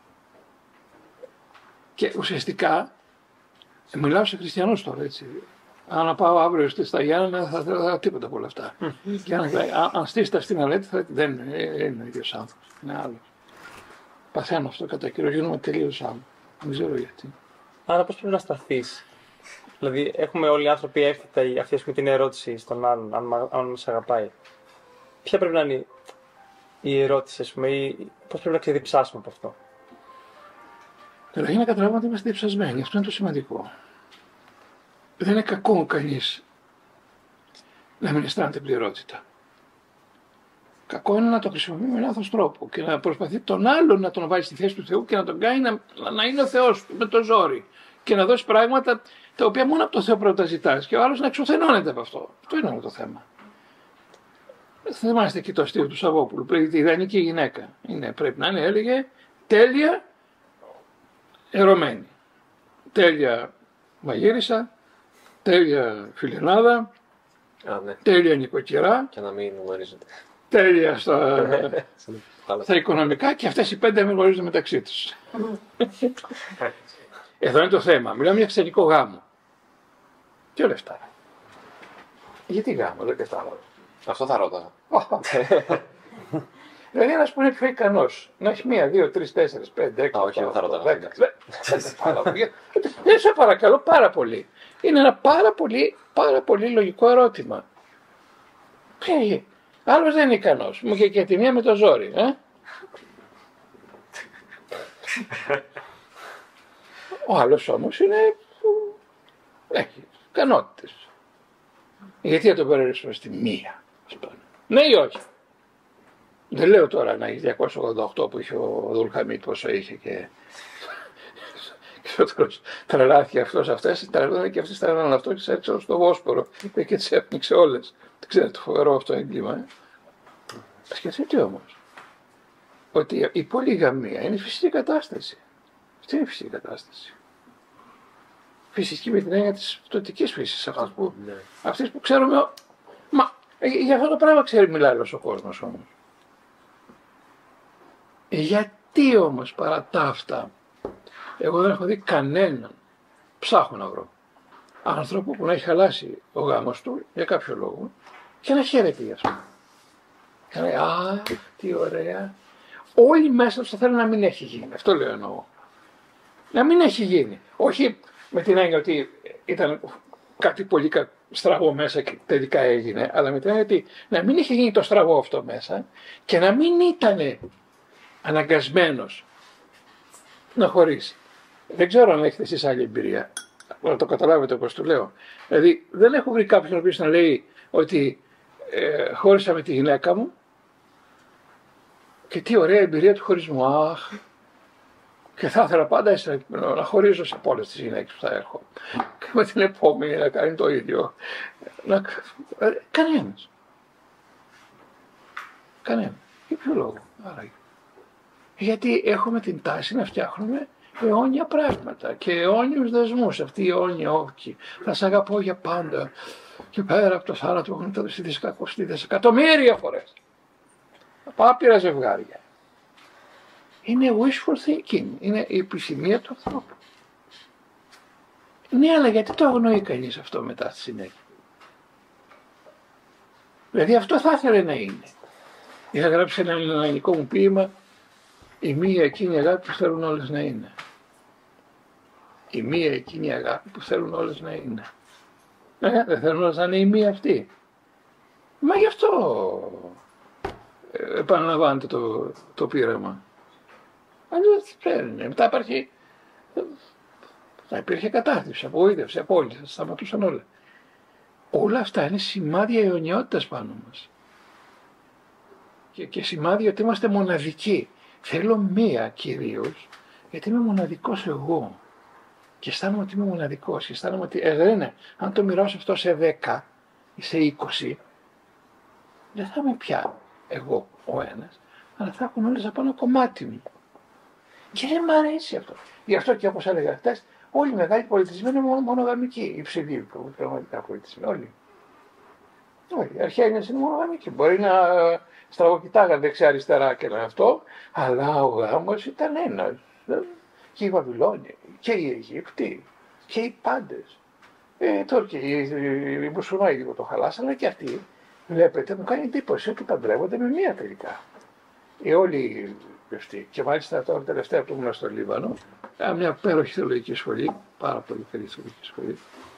Και ουσιαστικά, μιλάω σε χριστιανούς τώρα έτσι, αν πάω αύριο στα Γιάννενα θα θέλω τίποτα από όλα αυτά. Και αν, αν στήσετε στην Αλέτη θα δεν είναι, είναι ο ίδιος άνθρωπος, είναι άλλος. Παθαίνω αυτό κατά κύριο, γίνομαι τελείως άλλο. Δεν ξέρω γιατί. Άρα πώς πρέπει να σταθείς? Δηλαδή, έχουμε όλοι οι άνθρωποι εύθετα αυτή την ερώτηση στον άλλον, αν, αν μας αγαπάει. Ποια πρέπει να είναι η ερώτηση, ας πούμε, ή πώς πρέπει να ξεδιψάσουμε από αυτό? Καταρχήν να καταλάβουμε ότι είμαστε διψασμένοι, αυτό είναι το σημαντικό. Δεν είναι κακό κανείς να μην αισθάνεται πληρότητα. Κακό είναι να το χρησιμοποιεί με λάθος τρόπο και να προσπαθεί τον άλλον να τον βάλει στη θέση του Θεού και να τον κάνει να, να είναι ο Θεός με το ζόρι και να δώσει πράγματα τα οποία μόνο από το Θεό πρώτα ζητάς και ο άλλος να εξουθενώνεται από αυτό. Αυτό είναι όλο το θέμα. Θυμάστε εκεί το αστείο του Σαββόπουλου, η ιδανική γυναίκα. Είναι, πρέπει να είναι, έλεγε, τέλεια ερωμένη, τέλεια μαγείρισα, τέλεια φιλενάδα, Α, ναι. τέλεια νοικοκυρά. Και να μην γνωρίζονται. Τέλεια στα, στα οικονομικά και αυτές οι πέντε μην γνωρίζονται μεταξύ τους. Εδώ είναι το θέμα. Μιλάμε για ξενικό γάμο. Τι λεφτά. Γιατί γάμο, δεν κατάλαβα. Αυτό θα ρώταγα. Δηλαδή ένας που είναι πιο ικανός να έχει μία, δύο, τρεις, τέσσερις, πέντε, έξι, Α, όχι, δεν θα ρώταγα. Δεν σε παρακαλώ πάρα πολύ. Είναι ένα πάρα πολύ, πάρα πολύ λογικό ερώτημα. Ποια άλλος δεν είναι ικανός. Μου είχε και τη μία με το ζόρι. Ε? Ο άλλος όμως είναι, έχει ικανότητες. Γιατί θα το περιορίσουμε στη μία. Ναι ή όχι. Δεν λέω τώρα να έχει διακόσια ογδόντα οκτώ που είχε ο Δουλχαμίτ πόσο είχε και... Και ο τέλος τρελάθηκε αυτός αυτές, τρελάθηκε και αυτές τρελάνε αυτό και σε έριξε στο Βόσπορο και τις έπνιξε όλες. Δεν ξέρετε το φοβερό αυτό έγκλημα. Ε? Σκεφτείτε όμως ότι η πολυγαμία είναι φυσική κατάσταση. Αυτή είναι η φυσική κατάσταση. Φυσική με την έννοια της πτωτικής φύσης, αυτής που, ναι. Αυτής που ξέρουμε. Μα για αυτό το πράγμα ξέρει μιλάει όλος ο κόσμος όμως. Γιατί όμως παρά τα αυτά, εγώ δεν έχω δει κανέναν, ψάχνω να βρω, άνθρωπο που να έχει χαλάσει ο γάμος του για κάποιο λόγο και να χαίρεται γι' αυτό. Και να λέει, α, τι ωραία. Όλοι μέσα τους θα θέλουν να μην έχει γίνει. Αυτό λέω εννοώ. Να μην έχει γίνει. Όχι με την έννοια ότι ήταν κάτι πολύ στραβό μέσα και τελικά έγινε, αλλά με την έννοια ότι να μην είχε γίνει το στραβό αυτό μέσα και να μην ήταν αναγκασμένος να χωρίσει. Δεν ξέρω αν έχετε εσείς άλλη εμπειρία, να το καταλάβετε όπως το λέω. Δηλαδή δεν έχω βρει κάποιον ο οποίος να λέει ότι ε, χώρισα με τη γυναίκα μου και τι ωραία εμπειρία του χωρισμού. Αχ, και θα ήθελα πάντα να χωρίζω σε όλες τις γυναίκες που θα έχω. Και με την επόμενη να κάνει το ίδιο. Να... Κανένας. Κανένα. Για ποιο λόγο. Άρα, γιατί έχουμε την τάση να φτιάχνουμε αιώνια πράγματα και αιώνιους δεσμούς. Αυτή η αιώνια όκη. Θα σ' αγαπώ για πάντα. και πέρα από το θάνατο έχουν μεταδοθεί δισεκατομμύρια φορές. Από άπειρα ζευγάρια. Είναι wishful thinking, είναι η επισημία του ανθρώπου. Ναι, αλλά γιατί το αγνοεί κανείς αυτό μετά στη συνέχεια? Δηλαδή αυτό θα ήθελε να είναι. Είχα γράψει ένα ελληνικό μου ποίημα, η μία εκείνη αγάπη που θέλουν όλες να είναι. Η μία εκείνη αγάπη που θέλουν όλες να είναι. Ε, δεν θέλουν όλες να είναι η μία αυτή. Μα γι' αυτό ε, επαναλαμβάνεται το, το πείραμα. Αλλιώς δεν είναι. Μετά υπάρχει, θα υπήρχε κατάθλιψη, απογοήτευση, απόλυτη, θα σταματούσαν όλα. Όλα αυτά είναι σημάδια αιωνιότητας πάνω μας. Και, και σημάδια ότι είμαστε μοναδικοί. Θέλω μία κυρίως, γιατί είμαι μοναδικός εγώ. Και αισθάνομαι ότι είμαι μοναδικός. Και αισθάνομαι ότι, ε, δεν είναι, αν το μοιράσω αυτό σε δέκα ή σε είκοσι, δεν θα είμαι πια εγώ ο ένας, αλλά θα έχουν όλες από ένα κομμάτι μου. Και δεν μ' αρέσει αυτό. Γι' αυτό και όπως έλεγα χτες, όλοι οι μεγάλοι πολιτισμοί είναι μονογαμικοί. Οι ψηλοί πραγματικά πολιτισμοί. Όλοι. Όλοι. Οι αρχαίοι είναι μονογαμικοί. Μπορεί να στραβοκοιτάγαν δεξιά-αριστερά και αυτό, αλλά ο γάμος ήταν ένας. Και οι Βαβυλώνοι, και οι Αιγύπτιοι, και οι πάντες. Ε, τώρα και οι, οι μουσουλμάνοι λίγο το χαλάσανε και αυτοί, βλέπετε, μου κάνει εντύπωση ότι παντρεύονται με μία τελικά. Οι όλοι αυτοί. Και μάλιστα τώρα τελευταία που ήμουν στο Λίβανο, μια πέροχη θεολογική σχολή, πάρα πολύ καλή θεολογική σχολή.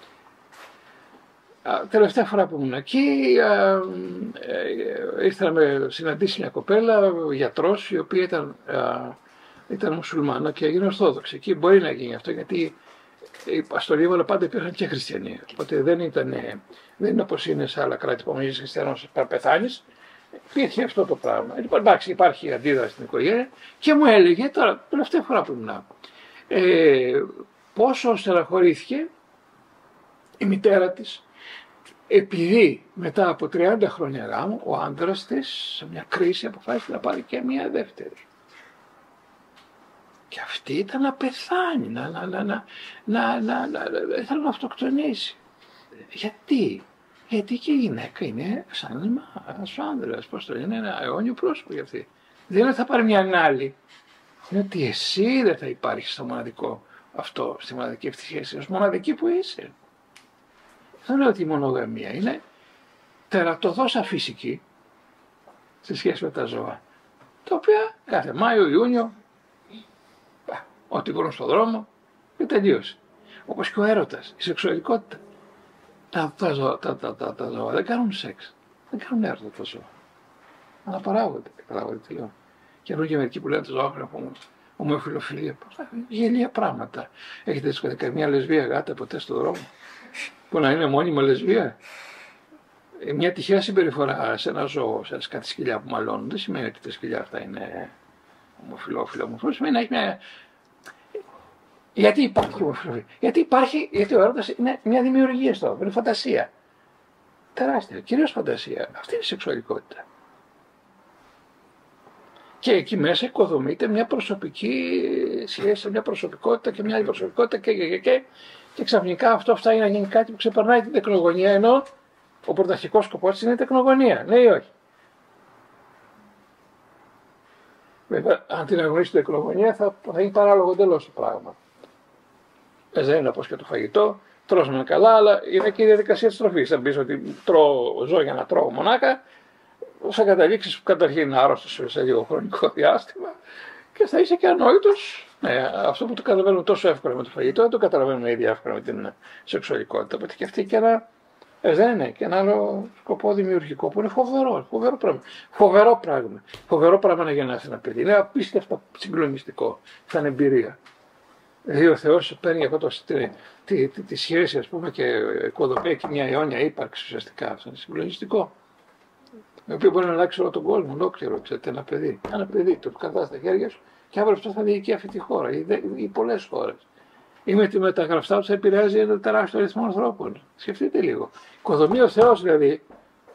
Τελευταία φορά που ήμουν εκεί, ήρθα να με συναντήσει μια κοπέλα, γιατρός, η οποία ήταν, ήταν μουσουλμάνα και έγινε ορθόδοξη. Εκεί μπορεί να γίνει αυτό, γιατί στο Λίβανο πάντα υπήρχαν και χριστιανοί. Οπότε δεν, ήταν, δεν είναι όπως είναι σε άλλα κράτη που αν είσαι χριστιανός θα πεθάνεις. Υπήρχε αυτό το πράγμα. Λοιπόν, εντάξει, υπάρχει αντίδραση στην οικογένεια και μου έλεγε τώρα, τελευταία φορά που ήμουν, ε, πόσο στεναχωρήθηκε η μητέρα της, επειδή μετά από τριάντα χρόνια γάμου ο άντρας της σε μια κρίση αποφάσισε να πάρει και μια δεύτερη. Και αυτή ήταν να πεθάνει, να, να, να, να, να, να, να, να, να αυτοκτονήσει. Γιατί? Γιατί και η γυναίκα είναι σαν ένας άντρας, πώς το λένε, ένα αιώνιο πρόσωπο για αυτή. Δεν είναι ότι θα πάρει μια άλλη. Είναι ότι εσύ δεν θα υπάρχεις στο μοναδικό αυτό, στη μοναδική αυτή σχέση, ως μοναδική που είσαι. Δεν λέω ότι η μονογαμία είναι τερατωδώς αφύσικη σε σχέση με τα ζώα, τα οποία κάθε Μάιο, Ιούνιο, ό,τι βρουν στον δρόμο και τελείωσε. Όπως και ο έρωτας, η σεξουαλικότητα. Τα, τα, ζώα, τα, τα, τα, τα ζώα δεν κάνουν σεξ, δεν κάνουν έρωτα τα ζώα. Αναπαράγονται, καταλάβατε τι λέω. Και εδώ και μερικοί που λένε τα ζώα πρέπει να πούμε ομοφιλοφιλία. Γελία πράγματα. Έχετε δει καμία λεσβία γάτα ποτέ στον δρόμο που να είναι μόνιμα λεσβία? Μια τυχαία συμπεριφορά σε ένα ζώο, σε κάτι σκυλιά που μαλώνουν, δεν σημαίνει ότι τα σκυλιά αυτά είναι ομοφιλόφιλα. Ομοφιλόφιλα σημαίνει να έχει μια. Γιατί υπάρχει ομοφιλοφιλία? Γιατί υπάρχει, γιατί ο έρωτας είναι μια δημιουργία στο είναι φαντασία. Τεράστια, κυρίως φαντασία. Αυτή είναι η σεξουαλικότητα. Και εκεί μέσα οικοδομείται μια προσωπική σχέση, μια προσωπικότητα και μια άλλη προσωπικότητα και, και, και, και, και ξαφνικά αυτό φτάνει να γίνει κάτι που ξεπερνάει την τεκνογωνία, ενώ ο πρωταρχικός σκοπός είναι η τεκνογωνία. Ναι ή όχι? Βέβαια, αν την αγωνίσει την τεκνογωνία θα, θα γίνει παράλογο εντελώς το πράγμα. Ε, δεν είναι όπως και το φαγητό, τρως με καλά, αλλά είναι και η διαδικασία της τροφής. Αν πεις ότι τρώω, ζω για να τρώω μονάκα, θα καταλήξεις καταρχήν άρρωστος σε λίγο χρονικό διάστημα και θα είσαι και ανόητος. Ναι, αυτό που το καταλαβαίνουμε τόσο εύκολα με το φαγητό, δεν το καταλαβαίνουμε ήδη εύκολα με την σεξουαλικότητα. Οπότε και αυτή και ένα, ε, δεν είναι, και ένα άλλο σκοπό δημιουργικό που είναι φοβερό, φοβερό πράγμα. Φοβερό πράγμα. Φοβερό πράγμα να γεννάσει ένα παιδί. Είναι απίστευτα συγκλονιστικό σαν εμπειρία. Δηλαδή ο Θεός παίρνει αυτό το, τη, τη, τη, τη σχέση, ας πούμε, και οικοδομεί και μια αιώνια ύπαρξη ουσιαστικά. Αυτό είναι συγκλονιστικό. Το οποίο μπορεί να αλλάξει όλο τον κόσμο, ολόκληρο, ξέρετε, ένα παιδί. Ένα παιδί, το κρατάς στα χέρια σου και αύριο αυτό θα διοικεί αυτή τη χώρα ή, ή πολλές χώρες. Ή με, με τα γραφτά του θα επηρεάζει ένα τεράστιο αριθμό ανθρώπων. Σκεφτείτε λίγο. Οικοδομεί ο Θεός δηλαδή.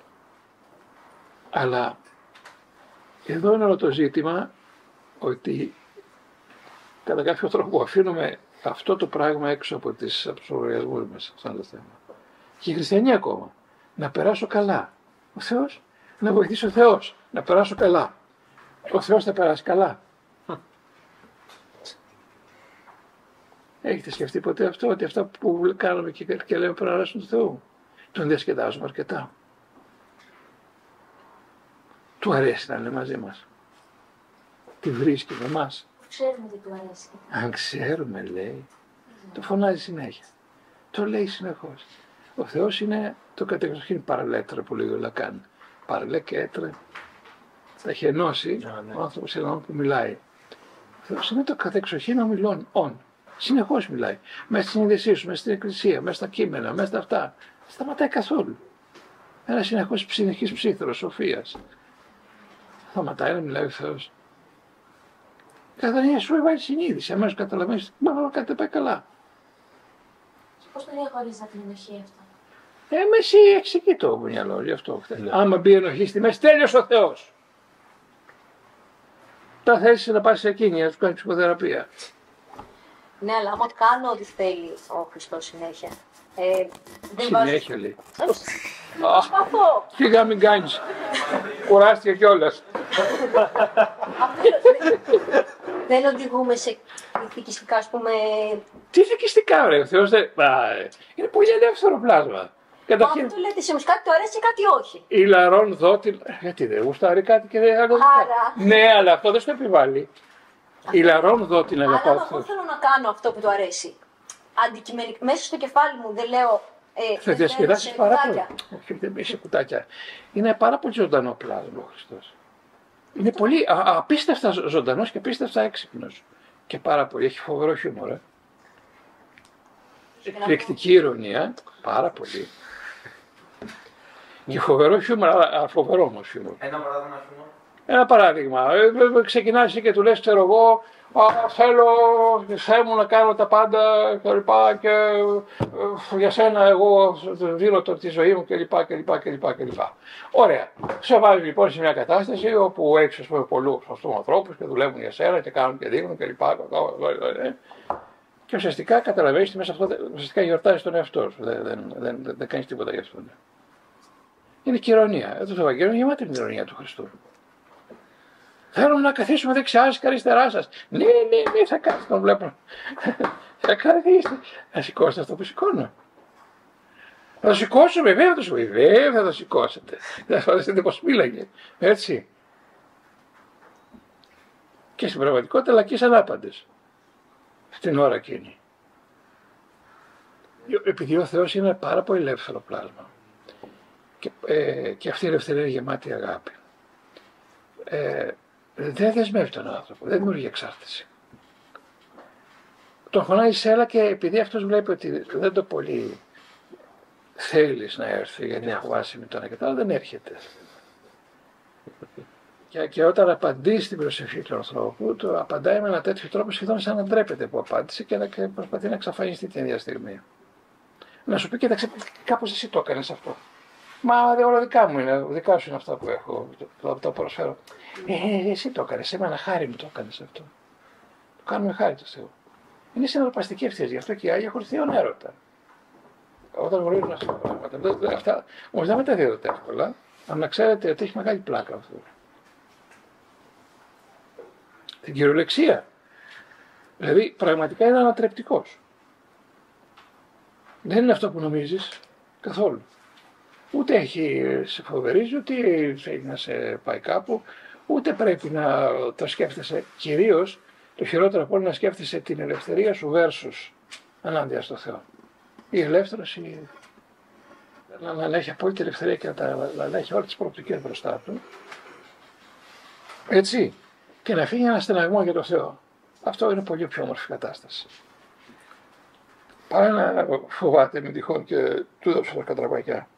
Αλλά εδώ είναι όλο το ζήτημα ότι κατά κάποιο τρόπο αφήνουμε αυτό το πράγμα έξω από, τις, από τους οργανισμούς μας, σαν το θέμα. Και οι χριστιανοί ακόμα. να περάσω καλά. Ο Θεός, να βοηθήσει ο Θεός, να περάσω καλά. Ο Θεός θα περάσει καλά. Έχετε σκεφτεί ποτέ αυτό, ότι αυτά που κάνουμε και, και λέμε πρέπει να αρέσουν του Θεού? Τον διασκεδάζουμε αρκετά. Του αρέσει να είναι μαζί μας. Τη βρίσκει με εμάς. Ξέρουμε τι του αρέσει. Αν ξέρουμε, λέει, το φωνάζει συνέχεια. Το λέει συνεχώς. Ο Θεός είναι το κατεξοχήν παραλέτρα που λέει ο Λακάν. Παραλέ και έτρε. Θα έχει ενώσει ο άνθρωπος που μιλάει. Ο Θεός είναι το κατεξοχήν ομιλών. On. Συνεχώς μιλάει. Μέσα στην συνείδησή σου, μέσα στην εκκλησία, μέσα στα κείμενα, μέσα στα αυτά. Δεν σταματάει καθόλου. Ένα συνεχώς συνεχής ψήθρος σοφίας. Σταματάει να μιλάει ο Θεός. Καθαρία σου βάλει συνείδηση. Αμέσως καταλαβαίνεις, μα κάτι δεν πάει καλά. Πώς το διαχωρίζεις από την ενοχή αυτό? Ε, με εσύ έχεις εκεί το μυαλό, γι' αυτό. Ναι. Άμα μπει ενοχή στη μέση, τέλειωσε ο Θεός. Τα θέσεις να πας σε εκείνη, να του κάνει ψυχοθεραπεία. Ναι, αλλά άμα κάνω ό,τι θέλει ο Χριστός συνέχεια. Ε, δεν συνέχεια βάζω... λέει. Προσπαθώ. Φύγα μην κάνεις. Κουράστηκε κιόλας. Δεν οδηγούμε σε ηθικιστικά, ας πούμε... Τι ηθικιστικά, ρε, ο Θεός δεν... Είναι πολύ ελεύθερο πλάσμα. Καταρχήν... Αυτό λέτε σε κάτι το αρέσει, κάτι όχι. Η λαρών δότη... Γιατί δεν γουστάρει κάτι και δεν... Άρα... Ναι, αλλά αυτό δεν στο επιβάλλει. Η λαρών δότη να αγαπάω. Αλλά εγώ θέλω να κάνω αυτό που του αρέσει. Αντικειμενικά, μέσα στο κεφάλι μου δεν λέω... Ε, θα διασκεδάσεις πάρα πολύ. Όχι, δεν είσαι κουτάκια. Είναι πάρα πολύ ζωντανό πλάσμα ο Χριστός. Είναι πολύ α, απίστευτα ζωντανός και απίστευτα έξυπνος. Και πάρα πολύ. Έχει φοβερό χιούμορ. Ε. Εκπληκτική ηρωνία. Πάρα πολύ. Και φοβερό χιούμορ, αλλά φοβερό όμως χιούμορ. Ένα παράδειγμα χιούμορ. Ένα παράδειγμα. Ε, ξεκινάς και του λες, ξέρω εγώ, α, θέλω, Θεέ μου, να κάνω τα πάντα και λοιπά και ε, για σένα εγώ δίνω το, τη ζωή μου και λοιπά και λοιπά και λοιπά και λοιπά. Ωραία. Σε βάζει λοιπόν σε μια κατάσταση όπου έχεις, ας πούμε, πολλούς ανθρώπους και δουλεύουν για σένα και κάνουν και δίνουν και λοιπά και ουσιαστικά καταλαβαίνεις ότι μέσα αυτό ουσιαστικά γιορτάζεις τον εαυτό σου. Δεν, δεν, δεν, δεν, δεν κάνεις τίποτα γι' αυτό. Είναι και ηρωνία. Το Ευαγγέλιο είναι γεμάτη με την ηρωνία του Χριστού. Θέλουμε να καθίσουμε δεξιά σας και αριστερά σας. Ναι, ναι, ναι, θα κάθετε, τον βλέπω. Θα καθίσετε. Θα σηκώσετε αυτό που σηκώνω. Θα το σηκώσουμε, βέβαια θα το σηκώσουμε. Βέβαια θα το σηκώσετε. Θα φανταστείτε πως μίλαγε. Έτσι. Και στην πραγματικότητα λακείς ανάπαντες. Στην ώρα εκείνη. Επειδή ο Θεός είναι πάρα πολύ ελεύθερο πλάσμα. Και, ε, και αυτή η ελευθερία είναι γεμάτη αγάπη. Ε, δεν δεσμεύει τον άνθρωπο, δεν δημιουργεί εξάρτηση. Τον φωνάζει σέλα και επειδή αυτός βλέπει ότι δεν το πολύ θέλεις να έρθει γιατί ναι, φοβάσαι με το ένα και το άλλο, δεν έρχεται. Και, και όταν απαντήσει στην προσευχή του ανθρώπου, το απαντάει με ένα τέτοιο τρόπο σχεδόν σαν να ντρέπεται που απάντησε και να και προσπαθεί να εξαφανιστεί την ίδια στιγμή. Να σου πει, κοίταξε, κάπως εσύ το έκανες αυτό. Μα όλα δικά μου είναι, δικά σου είναι αυτά που έχω, το, το προσφέρω. Ε, εσύ το έκανες, εμένα χάρη μου το έκανες αυτό. Το κάνουμε χάρη του Θεού. Είναι συναρπαστική ευθεία, γι' αυτό και οι Άγιοι έχουν θείον έρωτα. Όταν γνωρίζουν αυτά τα πράγματα. Αυτά όμως δεν μεταδίδονται εύκολα, αλλά να ξέρετε ότι έχει μεγάλη πλάκα αυτό. Την κυριολεξία. Δηλαδή πραγματικά είναι ανατρεπτικός. Δεν είναι αυτό που νομίζεις καθόλου. Ούτε έχει σε φοβερίζει, ούτε έχει να σε πάει κάπου, ούτε πρέπει να το σκέφτεσαι. Κυρίως το χειρότερο από όλα να σκέφτεσαι την ελευθερία σου versus ανάντια στο Θεό. Η ελεύθερωση να, να έχει απόλυτη ελευθερία και να, τα, να έχει όλες τις προοπτικές μπροστά του. Έτσι. Και να αφήνει ένα στεναγμό για το Θεό. Αυτό είναι πολύ πιο όμορφη κατάσταση. Παρά να φοβάται με τυχόν και του δώψω τα κατραπακιά.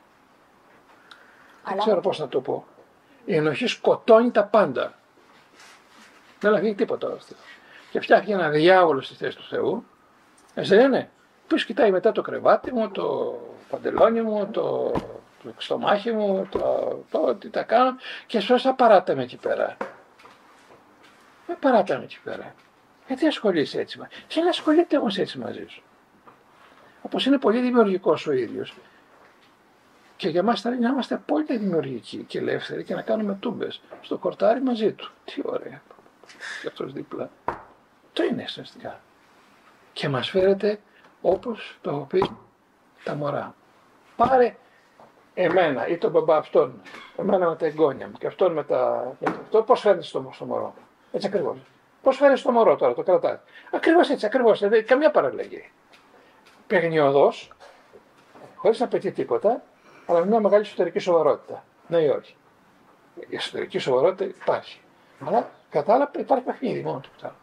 Δεν ξέρω πώς να το πω. Η ενοχή σκοτώνει τα πάντα. Δεν αφήνει τίποτα από αυτό. Και φτιάχνει ένα διάβολο στη θέση του Θεού. Έτσι δεν είναι. Που κοιτάει μετά το κρεβάτι μου, το παντελόνι μου, το, το στομάχι μου, το, το τι τα κάνω και σώσα παράτα με εκεί πέρα. Με παράτα με εκεί πέρα. Γιατί ασχολείσαι έτσι μαζί. Δεν ασχολείται όμως έτσι μαζί σου. Όπως είναι πολύ δημιουργικός ο ίδιος. Και για μας ήταν να είμαστε απόλυτα δημιουργικοί και ελεύθεροι και να κάνουμε τούμπες στο χορτάρι μαζί του. Τι ωραία. Και αυτός δίπλα. Το είναι αισθητικά. Και μας φέρετε όπως το έχω πει τα μωρά. Πάρε εμένα ή τον μπαμπά αυτόν, εμένα με τα εγγόνια μου και αυτόν με τα. Αυτό πώς φέρνει στο, στο μωρό. Έτσι ακριβώς. Πώς φέρνει στο μωρό τώρα, το κρατάει. Ακριβώς έτσι, ακριβώς. Δεν έχει καμία παραλλαγή. Παίρνει οδός, χωρίς να πετύχει τίποτα, αλλά με μια μεγάλη εσωτερική σοβαρότητα. Ναι ή όχι. Η εσωτερική σοβαρότητα υπάρχει. Αλλά κατά άλλα υπάρχει παιχνίδι μόνο του.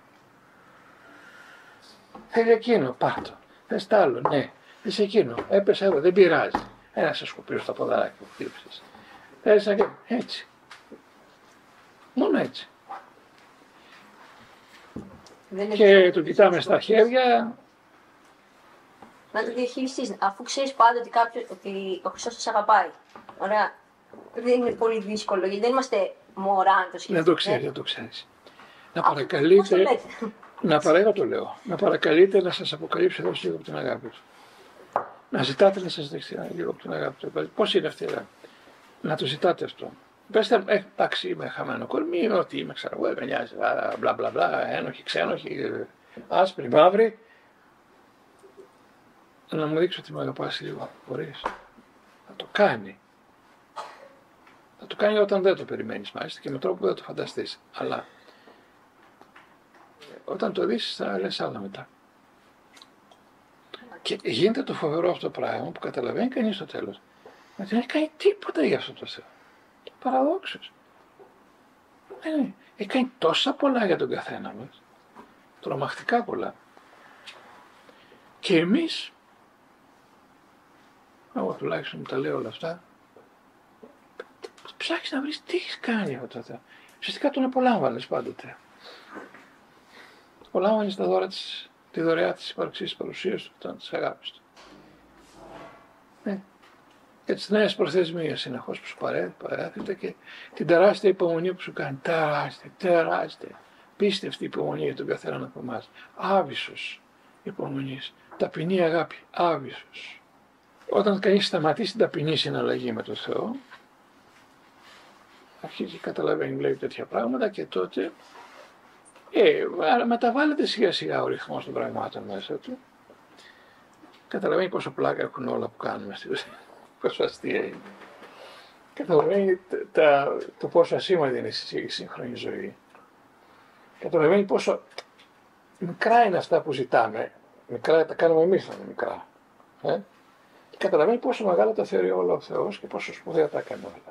Θέλει εκείνο, πάρτο. Θες τ' άλλο, ναι. Θες εκείνο, έπεσε εδώ, δεν πειράζει. Ένα σε σκουπίζω στα ποδαράκια που χτύπησες. Θες εκείνο, έτσι. Μόνο έτσι. Δεν Και του κοιτάμε στα χέρια. Να το διαχειριστείς, αφού ξέρεις πάντα ότι, κάποιος, ότι ο Χριστός σας αγαπάει. Ωραία. Δεν είναι πολύ δύσκολο, γιατί δεν είμαστε μωρά αν το σκεφτείτε. Δεν το ξέρει, δεν το ξέρεις. Να Α, πώς το παρακαλείτε. λέτε. Να παρακαλώ το λέω. Να παρακαλείτε να σας αποκαλύψει εδώ λίγο από την αγάπη του. Να ζητάτε να σας δείξει λίγο από την αγάπη του. Πώς είναι αυτή η αγάπη. Να το ζητάτε αυτό. Πέστε, ε, εντάξει, είμαι χαμένο κορμί, ότι είμαι, ξέρω εγώ, με νοιάζει, μπλα μπλα μπλα, ένοχοι, ξένοχοι, άσπροι, μαύροι. Να μου δείξει ότι με αγαπάς λίγο, μπορείς. Θα το κάνει. Θα το κάνει όταν δεν το περιμένεις μάλιστα και με τρόπο που δεν το φανταστείς. Αλλά όταν το δεις θα λες άλλα μετά. Και γίνεται το φοβερό αυτό το πράγμα που καταλαβαίνει κανείς στο τέλος. Να δεν έχει κάνει τίποτα για αυτό το Θεό. Παραδόξως. Ε, έχει κάνει τόσα πολλά για τον καθένα μας. Τρομακτικά πολλά. Και εμείς, εγώ τουλάχιστον μου τα λέω όλα αυτά, ψάξεις να βρεις τι έχεις κάνει αυτό το Θεό. Ουσιαστικά τον απολάμβανες πάντοτε. Απολάμβανες τα δώρα της, τη δωρεά της υπαρξής, της παρουσίας του, των, της αγάπης του. Ε, και τις νέες προθεσμίες συνεχώς που σου παρέθεται και την τεράστια υπομονή που σου κάνει. Τεράστια, τεράστια. Πίστευτη υπομονή για τον καθέναν από εμάς. Άβυσσος υπομονής. Ταπεινή αγάπη. Άβυσσος. Όταν κανείς σταματήσει την ταπεινή συναλλαγή με τον Θεό, αρχίζει και καταλαβαίνει, βλέπει τέτοια πράγματα και τότε ε, μεταβάλλεται σιγά σιγά ο ρυθμός των πραγμάτων μέσα του. Καταλαβαίνει πόσο πλάκα έχουν όλα που κάνουμε, πόσο αστεία είναι. Καταλαβαίνει τα, το πόσο ασήμαντη είναι η σύγχρονη ζωή. Καταλαβαίνει πόσο μικρά είναι αυτά που ζητάμε. Μικρά τα κάνουμε εμείς να είναι μικρά. Ε? Και καταλαβαίνει πόσο μεγάλα τα θεωρεί όλα ο Θεός και πόσο σπουδαία τα έκανε όλα.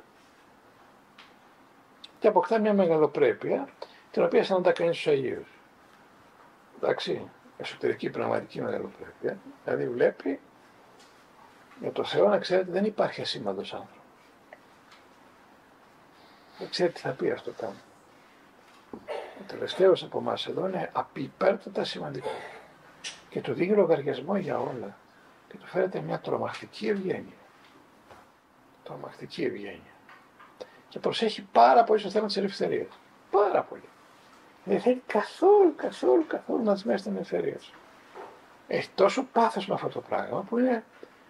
Και αποκτά μια μεγαλοπρέπεια, την οποία αισθάνονταν κανείς στους Αγίους. Εντάξει, εσωτερική πραγματική μεγαλοπρέπεια. Δηλαδή βλέπει για το Θεό να ξέρετε δεν υπάρχει ασήμαντος άνθρωπος. Δεν ξέρει τι θα πει αυτό το πράγμα. Ο τελευταίος από εμάς εδώ είναι απειπέρτατα σημαντικό. Και του δίνει λογαριασμό για όλα. Και του φέρεται μια τρομακτική ευγένεια. Τρομακτική ευγένεια. Και προσέχει πάρα πολύ στο θέμα της ελευθερίας. Πάρα πολύ. Δεν θέλει καθόλου, καθόλου, καθόλου να δεσμεύσει την ελευθερία σου. Έχει τόσο πάθος με αυτό το πράγμα που είναι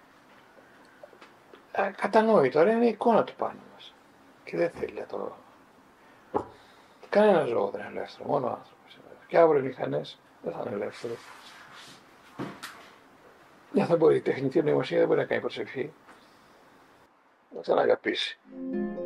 κατανόητο. Άρα είναι η εικόνα του πάνω μας. Και δεν θέλει να το. Κανένα ζώο δεν είναι ελεύθερο, μόνο ο άνθρωπος. Και αύριο οι μηχανές δεν θα είναι ελεύθεροι. Δεν θα μπορεί, η τεχνητή νοημοσύνη δεν μπορεί να κάνει προσευχή. Να ξαναγαπήσει.